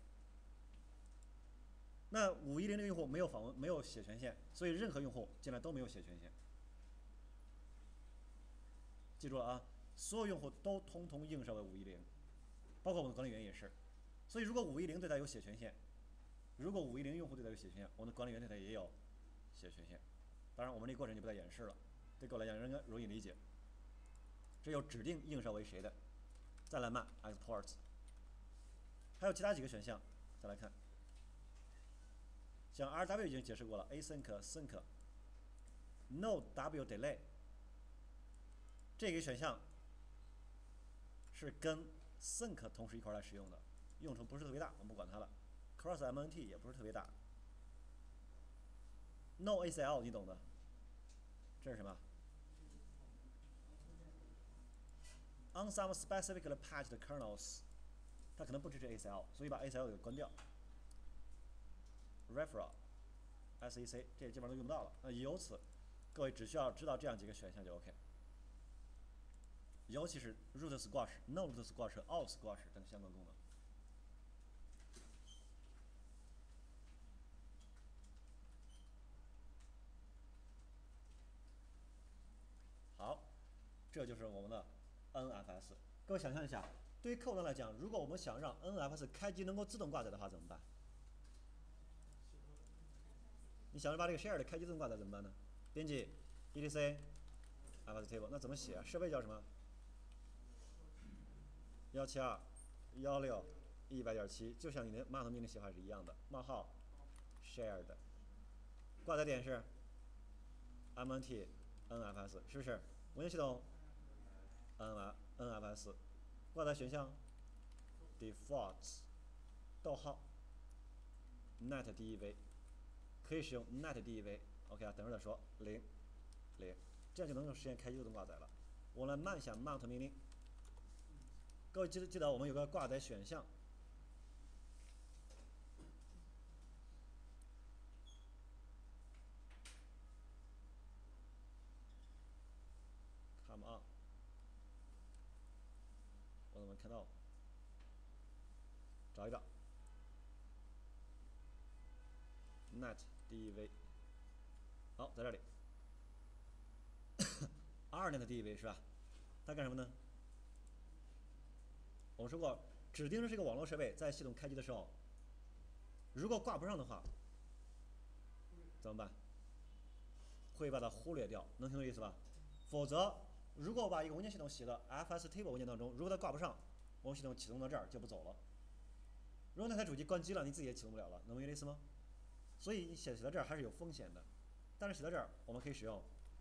那五一零的用户没有访问，没有写权限，所以任何用户进来都没有写权限。记住了啊，所有用户都通通映射为五一零，包括我们的管理员也是。所以如果五一零对它有写权限，如果五一零用户对它有写权限，我们的管理员对它也有写权限。当然，我们这个过程就不再演示了，对各位来讲应该容易理解。这有指定映射为谁的，再来慢 export， 还有其他几个选项，再来看。像 R W 已经解释过了 ，async、sync、no W delay 这个选项是跟 sync 同时一块来使用的，用处不是特别大，我们不管它了。cross M N T 也不是特别大。no A C L 你懂的，这是什么 ？on some specifically patched kernels， 它可能不支持 A C L， 所以把 A C L 给关掉。referral、S E C 这基本上都用不到了。那由此，各位只需要知道这样几个选项就 OK。尤其是 root squash、no root squash 和 all squash 等相关功能。好，这就是我们的 N F S。各位想象一下，对于客户端来讲，如果我们想让 N F S 开机能够自动挂载的话，怎么办？你想着把这个 share 的开机自动挂载怎么办呢？编辑 etc F S table， 那怎么写啊？设备叫什么？一七二一六一百点七，就像你的 mount 命令写法是一样的。冒号 shared， 挂载点是 mnt nfs， 是不是？文件系统 n nfs， 挂载选项 defaults 逗号 net dev， 可以使用 net dev。OK 啊，等会儿再说。零零，这样就能够实现开机自动挂载了。我来慢一下 mount 命令。各位记得记得我们有个挂载选项。Come on， 我怎么看到？找一找 ，net dev， 好，在这里 ，r net dev 是吧？它干什么呢？我们说过，指定是一个网络设备，在系统开机的时候，如果挂不上的话，怎么办？会把它忽略掉，能听懂意思吧？否则，如果我把一个文件系统写到 F S table 文件当中，如果它挂不上，我们系统启动到这儿就不走了。如果那台主机关机了，你自己也启动不了了，能明白意思吗？所以你写写到这儿还是有风险的，但是写到这儿我们可以使用。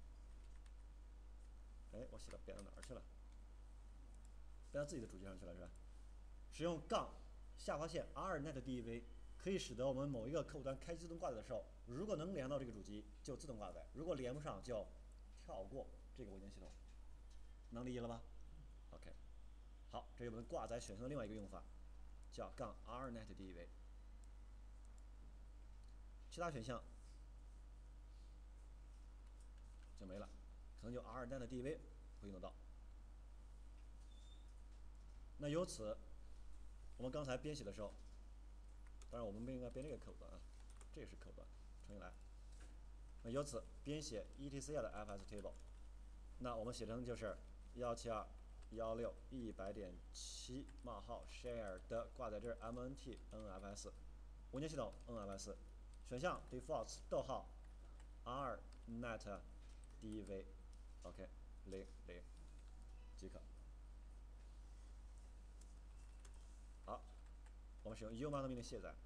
哎，我写到编到哪儿去了？编到自己的主机上去了是吧？使用杠下划线 r net dev 可以使得我们某一个客户端开机自动挂载的时候，如果能连到这个主机就自动挂载，如果连不上就跳过这个文件系统，能理解了吗 ？OK， 好，这是我们挂载选项的另外一个用法，叫杠 r net dev。其他选项就没了，可能就 r net dev 会用得到。那由此，我们刚才编写的时候，当然我们不应该编这个客户端啊，这个是客户端，重新来。那由此编写 etc 的 F S table， 那我们写成就是一七二一六一百点七冒号 share 的挂在这儿 mnt nfs 文件系统 nfs 选项 defaults 逗号 r net dev OK 零零即可。好，我们使用 umount 命令卸载，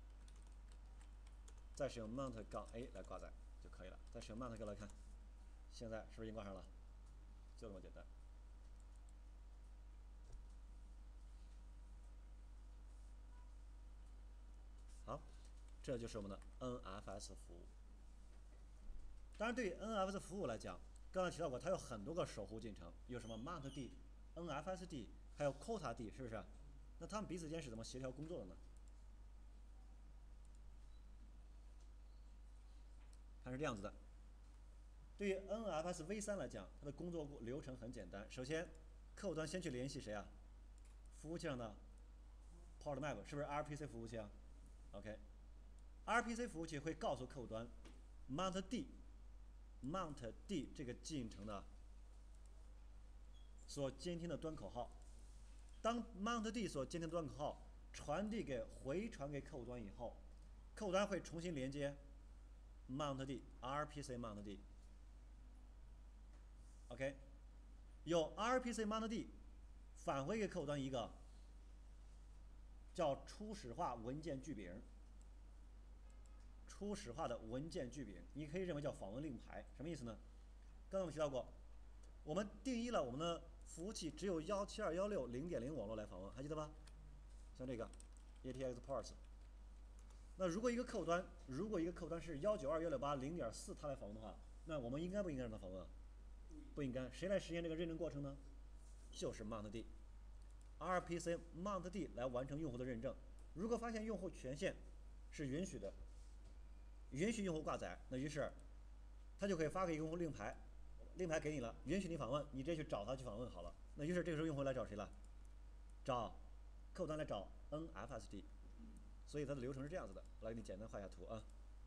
再使用 mount 杠 a 来挂载就可以了。再使用 mount 过来看，现在是不是已经挂上了？就这么简单。好，这就是我们的 N F S 服务。当然，对于 N F S 服务来讲，刚才提到过，它有很多个守护进程，有什么 mount D、N F S D， 还有 quota D， 是不是？那它们彼此间是怎么协调工作的呢？ 它是这样子的。对于 N F S V 三来讲，它的工作流程很简单。首先，客户端先去联系谁啊？服务器上的 Port Map 是不是 R P C 服务器啊 ？OK，R P C 服务器会告诉客户端 Mount D，Mount D 这个进程的所监听的端口号。当 Mount D 所监听的端口号传递给回传给客户端以后，客户端会重新连接 Mount D，R P C Mount D。OK， 有 R P C Mount D 返回给客户端一个叫初始化文件句柄，初始化的文件句柄，你可以认为叫访问令牌，什么意思呢？刚才我们提到过，我们定义了我们的服务器只有一七二一六零点零网络来访问，还记得吧？像这个 A T X ports。那如果一个客户端，如果一个客户端是一九二一六八零点四，它来访问的话，那我们应该不应该让它访问啊？不应该。谁来实现这个认证过程呢？就是 Mount D。R P C Mount D 来完成用户的认证。如果发现用户权限是允许的，允许用户挂载，那于是他就可以发给用户令牌，令牌给你了，允许你访问，你直接去找他去访问好了。那于是这个时候用户来找谁了？找客户端来找 N F S D。所以它的流程是这样子的，我来给你简单画一下图啊。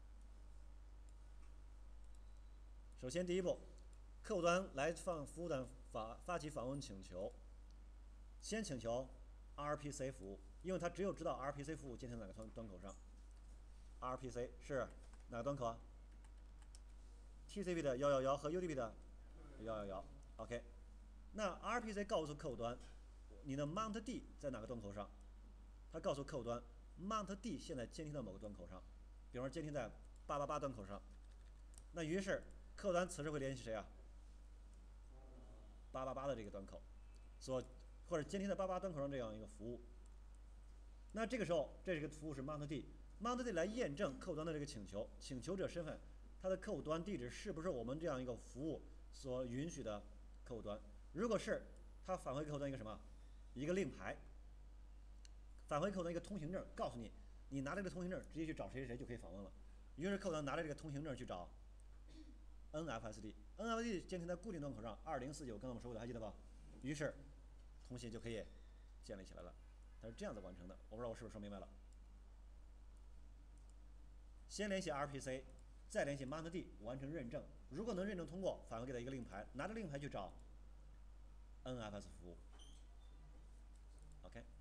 首先第一步，客户端来放服务端发发起访问请求。先请求 R P C 服务，因为它只有知道 R P C 服务监听哪个端端口上。R P C 是哪个端口啊 ？T C P 的一一一和 U D P 的一一一。OK， 那 R P C 告诉客户端，你的 Mount D 在哪个端口上？它告诉客户端 ，Mount D 现在监听到某个端口上，比方说监听在八八八端口上。那于是客户端此时会联系谁啊？八八八的这个端口，所或者监听在八八八端口上这样一个服务。那这个时候，这是个服务是 Mount D，Mount D 来验证客户端的这个请求，请求者身份，它的客户端地址是不是我们这样一个服务所允许的客户端？如果是，它返回客户端一个什么？一个令牌，返回客户端一个通行证，告诉你，你拿着这个通行证直接去找谁谁谁就可以访问了。于是客户端拿着这个通行证去找 N F S D，N F S D 监听在固定端口上二零四九，刚刚我们说的还记得吧？于是通信就可以建立起来了。它是这样子完成的，我不知道我是不是说明白了。先联系 R P C， 再联系 Mount D 完成认证。如果能认证通过，返回给他一个令牌，拿着令牌去找 N F S 服务。OK。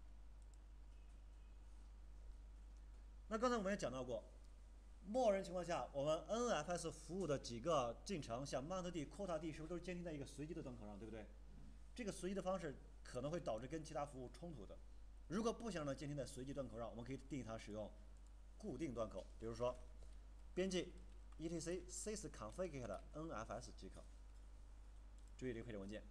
那刚才我们也讲到过，默认情况下，我们 N F S 服务的几个进程，像 Mount D、Quota D 是不是都是监听在一个随机的端口上，对不对？这个随机的方式可能会导致跟其他服务冲突的。如果不想让它监听在随机端口上，我们可以定义它使用固定端口，比如说编辑 etc sysconfig 的 N F S 即可。注意这个配置文件。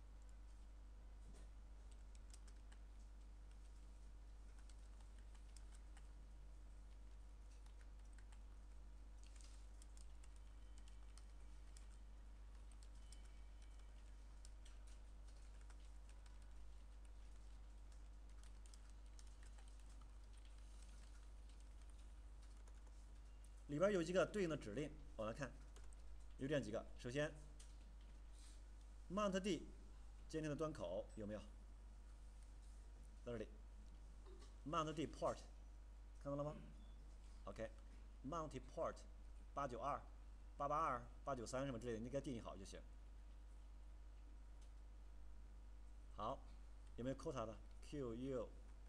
里边有几个对应的指令，我们来看，有这样几个。首先 ，Mount D 监听的端口有没有？在这里 ，Mount D port 看到了吗 ？OK，Mount D port 八九二、八八二、八九三什么之类的，你给它定义好就行。好，有没有 Quota 的 ？Q U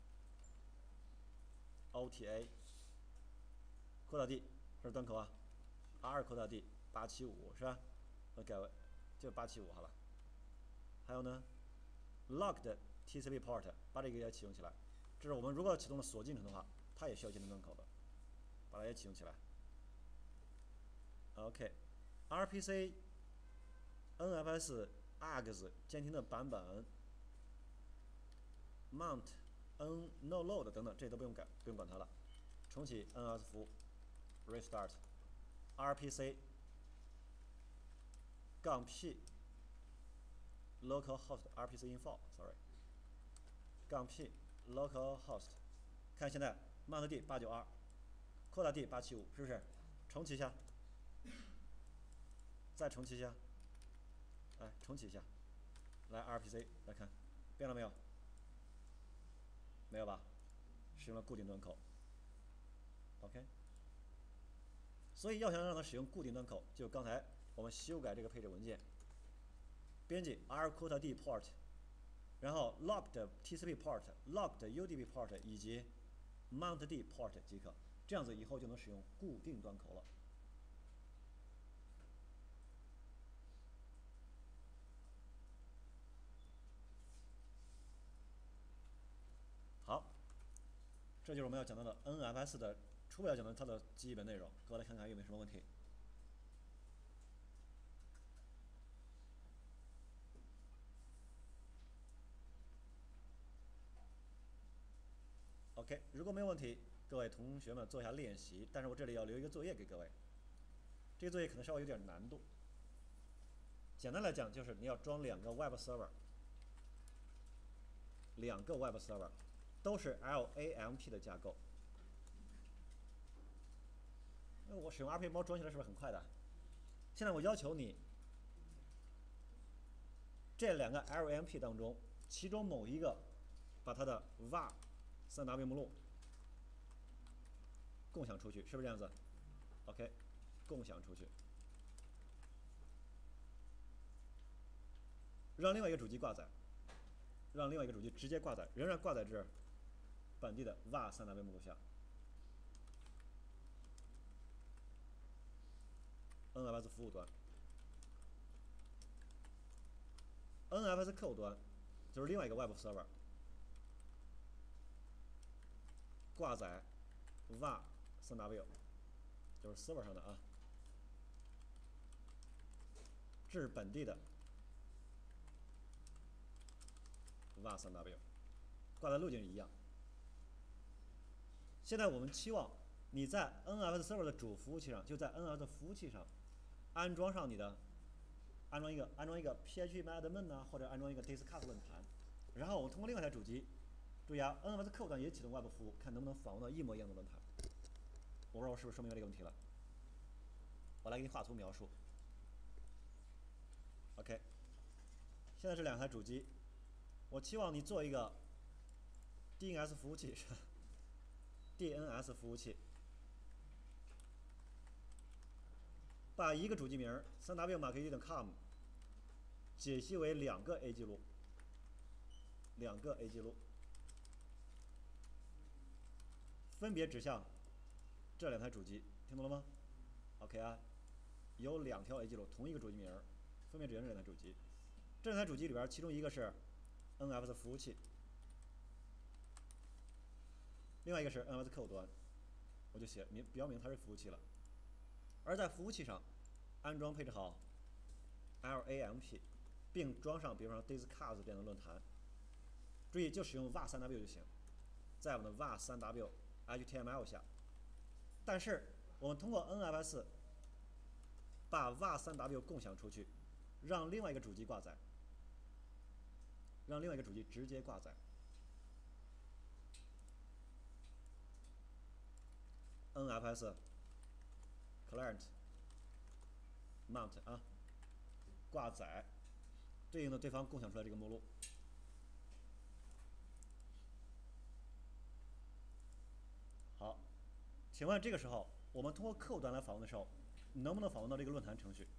O T A。Quota D 是端口啊 ，R Quota D 八七五是吧？我改为就八七五好了。还有呢 ，Logged T C P port 把这个也启用起来。这是我们如果要启动的锁进程的话，它也需要监听端口的，把它也启用起来。OK，R P C、N F S、A R X 监听的版本 ，Mount、N No Load 等等，这都不用改，不用管它了。重启 N F S 服务。Restart R P C 杠 P localhost R P C info sorry 杠 P localhost 看现在 Mount D 八九二 Quota D 八七五是不是？重启一下再重启一下，来重启一下，来 R P C 来看，变了没有？没有吧？使用了固定端口。OK。所以要想让它使用固定端口，就刚才我们修改这个配置文件，编辑 rquota d port， 然后 logged tcp port、logged udp port 以及 mount d port 即可。这样子以后就能使用固定端口了。好，这就是我们要讲到的 N F S 的初步要讲的它的基本内容。各位来看看有没有什么问题。OK， 如果没有问题，各位同学们做一下练习。但是我这里要留一个作业给各位，这个作业可能稍微有点难度。简单来讲，就是你要装两个 Web Server， 两个 Web Server 都是 L A M P 的架构。那我使用 R P 猫装起来是不是很快的？现在我要求你，这两个 L A M P 当中，其中某一个把它的 var 三 W 目录共享出去，是不是这样子 ？OK， 共享出去，让另外一个主机挂载，让另外一个主机直接挂载，仍然挂载至本地的 var 三 W 目录下。N F S 服务端 ，N F S 客户端就是另外一个 Web Server， 挂载 var 三 W， 就是 server 上的啊，至本地的 var 三 W， 挂载路径一样。现在我们期望你在 N F S Server 的主服务器上，就在 N F S 服务器上安装上你的，安装一个安装一个 P H P admin 啊，或者安装一个 Discuss 论坛，然后我们通过另外一台主机，注意啊 ，N F S 客户端也启动外部服务，看能不能访问到一模一样的论坛。我不知道我是不是说明了这个问题了？我来给你画图描述。OK， 现在这两台主机，我期望你做一个 D N S 服务器，D N S 服务器。把一个主机名三 w 马克 一点 com 解析为两个 A 记录，两个 A 记录，分别指向这两台主机，听懂了吗 ？OK 啊，有两条 A 记录，同一个主机名，分别指向这两台主机。这两台主机里边，其中一个是 N F S 服务器，另外一个是 N F S 客户端，我就写明标明它是服务器了。而在服务器上安装配置好 L A M P， 并装上比方说 Discuss 这样的论坛。注意，就使用 var 三 W 就行，在我们的 var 三 W H T M L 下。但是我们通过 N F S 把 var 三 W 共享出去，让另外一个主机挂载，让另外一个主机直接挂载。N F S client mount 啊，挂载对应的对方共享出来这个目录。好，请问这个时候我们通过客户端来访问的时候，能不能访问到这个论坛程序？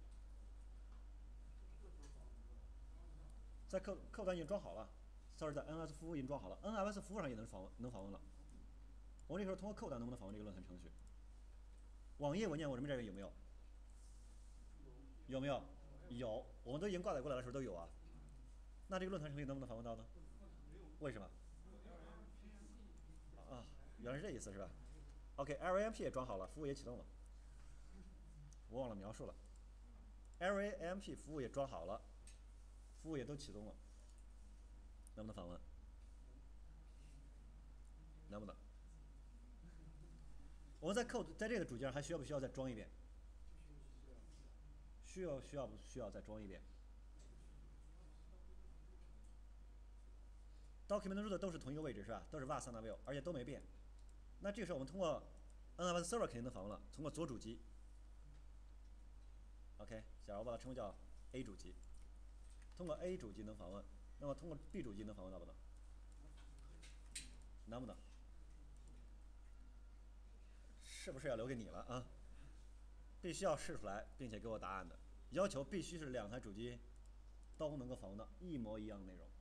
在客客户端已经装好了 ，sorry， 在 N F S 服务已经装好了 ，N F S 服务上也能访问，能访问了。我们这时候通过客户端能不能访问这个论坛程序？网页文件我这边这个有没有？有没有？有，我们都已经挂载过来的时候都有啊。那这个论坛程序能不能访问到呢？为什么？啊，原来是这意思是吧 ？OK，L A M P 也装好了，服务也启动了。我忘了描述了 ，L A M P 服务也装好了，服务也都启动了，能不能访问？能不能？我们在客在这个主机上还需要不需要再装一遍？需要需要不需要再装一遍 ？Document root 都是同一个位置是吧？都是 var 三 W， 而且都没变。那这个时候我们通过 N F S Server 肯定能访问了，通过左主机 OK， 假如我把它称为叫 A 主机，通过 A 主机能访问，那么通过 B 主机能访问到不能？能不能？是不是要留给你了啊？必须要试出来，并且给我答案的，要求必须是两台主机都能够访问到一模一样的内容。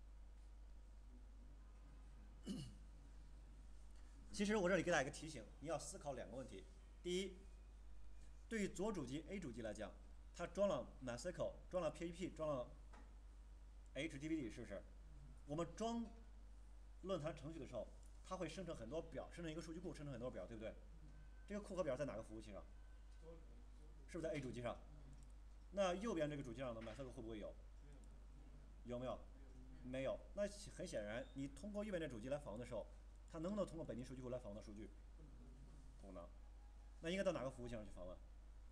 其实我这里给大家一个提醒，你要思考两个问题。第一，对于左主机 A 主机来讲，它装了 MySQL， 装了 P H P， 装了 H T T P， 是不是？我们装论坛程序的时候，它会生成很多表，生成一个数据库，生成很多表，对不对？这个库和表在哪个服务器上？是不是在 A 主机上？那右边这个主机上的 MySQL 会不会有？有没有？没有。那很显然，你通过右边这主机来访问的时候，它能不能通过本地数据库来访问到数据？不能。那应该到哪个服务器上去访问？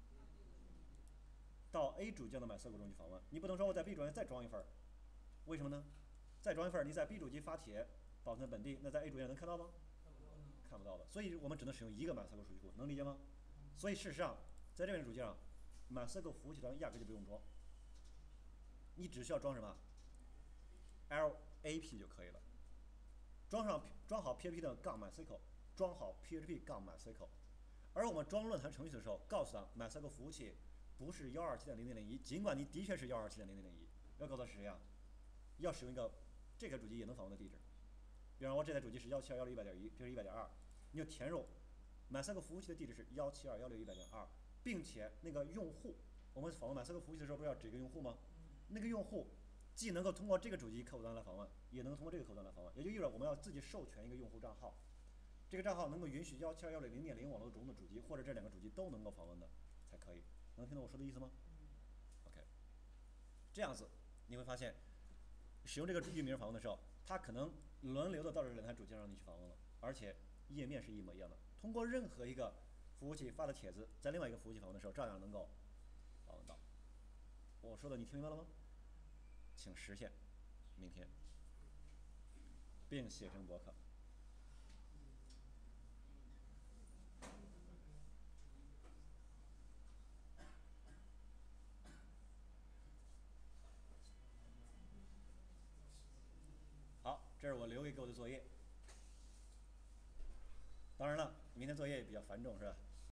到 A 主机的 MySQL 中去访问。你不能说我在 B 主机再装一份，为什么呢？再装一份，你在 B 主机发帖保存本地，那在 A 主机上能看到吗？看不到的。所以我们只能使用一个 MySQL 数据库，能理解吗？所以事实上，在这边主机上 ，MySQL 服务器端压根就不用装，你只需要装什么 ？L A P 就可以了。装上装好 P H P 的杠 MySQL， 装好 P H P 杠 MySQL。而我们装论坛程序的时候，告诉他 MySQL 服务器不是一二七点零点零一，尽管你的确是一二七点零点零一，要告诉他是谁呀？要使用一个这个主机也能访问的地址。比方说，我这台主机是一七二一六一百点一，这是一百点二，你就填入 MySQL 服务器的地址是一七二一六一百点二，并且那个用户，我们访问 MySQL 服务器的时候不是要指一个用户吗？那个用户既能够通过这个主机客户端来访问，也能通过这个客户端来访问，也就意味着我们要自己授权一个用户账号，这个账号能够允许一七二一六零点零网络中的主机或者这两个主机都能够访问的才可以。能听懂我说的意思吗 ？OK， 这样子你会发现，使用这个域名访问的时候，它可能轮流的到这两台主机上让你去访问了，而且页面是一模一样的。通过任何一个服务器发的帖子，在另外一个服务器访问的时候，照样能够访问到。我说的你听明白了吗？请实现明天，并写成博客。好，这是我留给各位的作业。当然了，明天作业也比较繁重，是吧？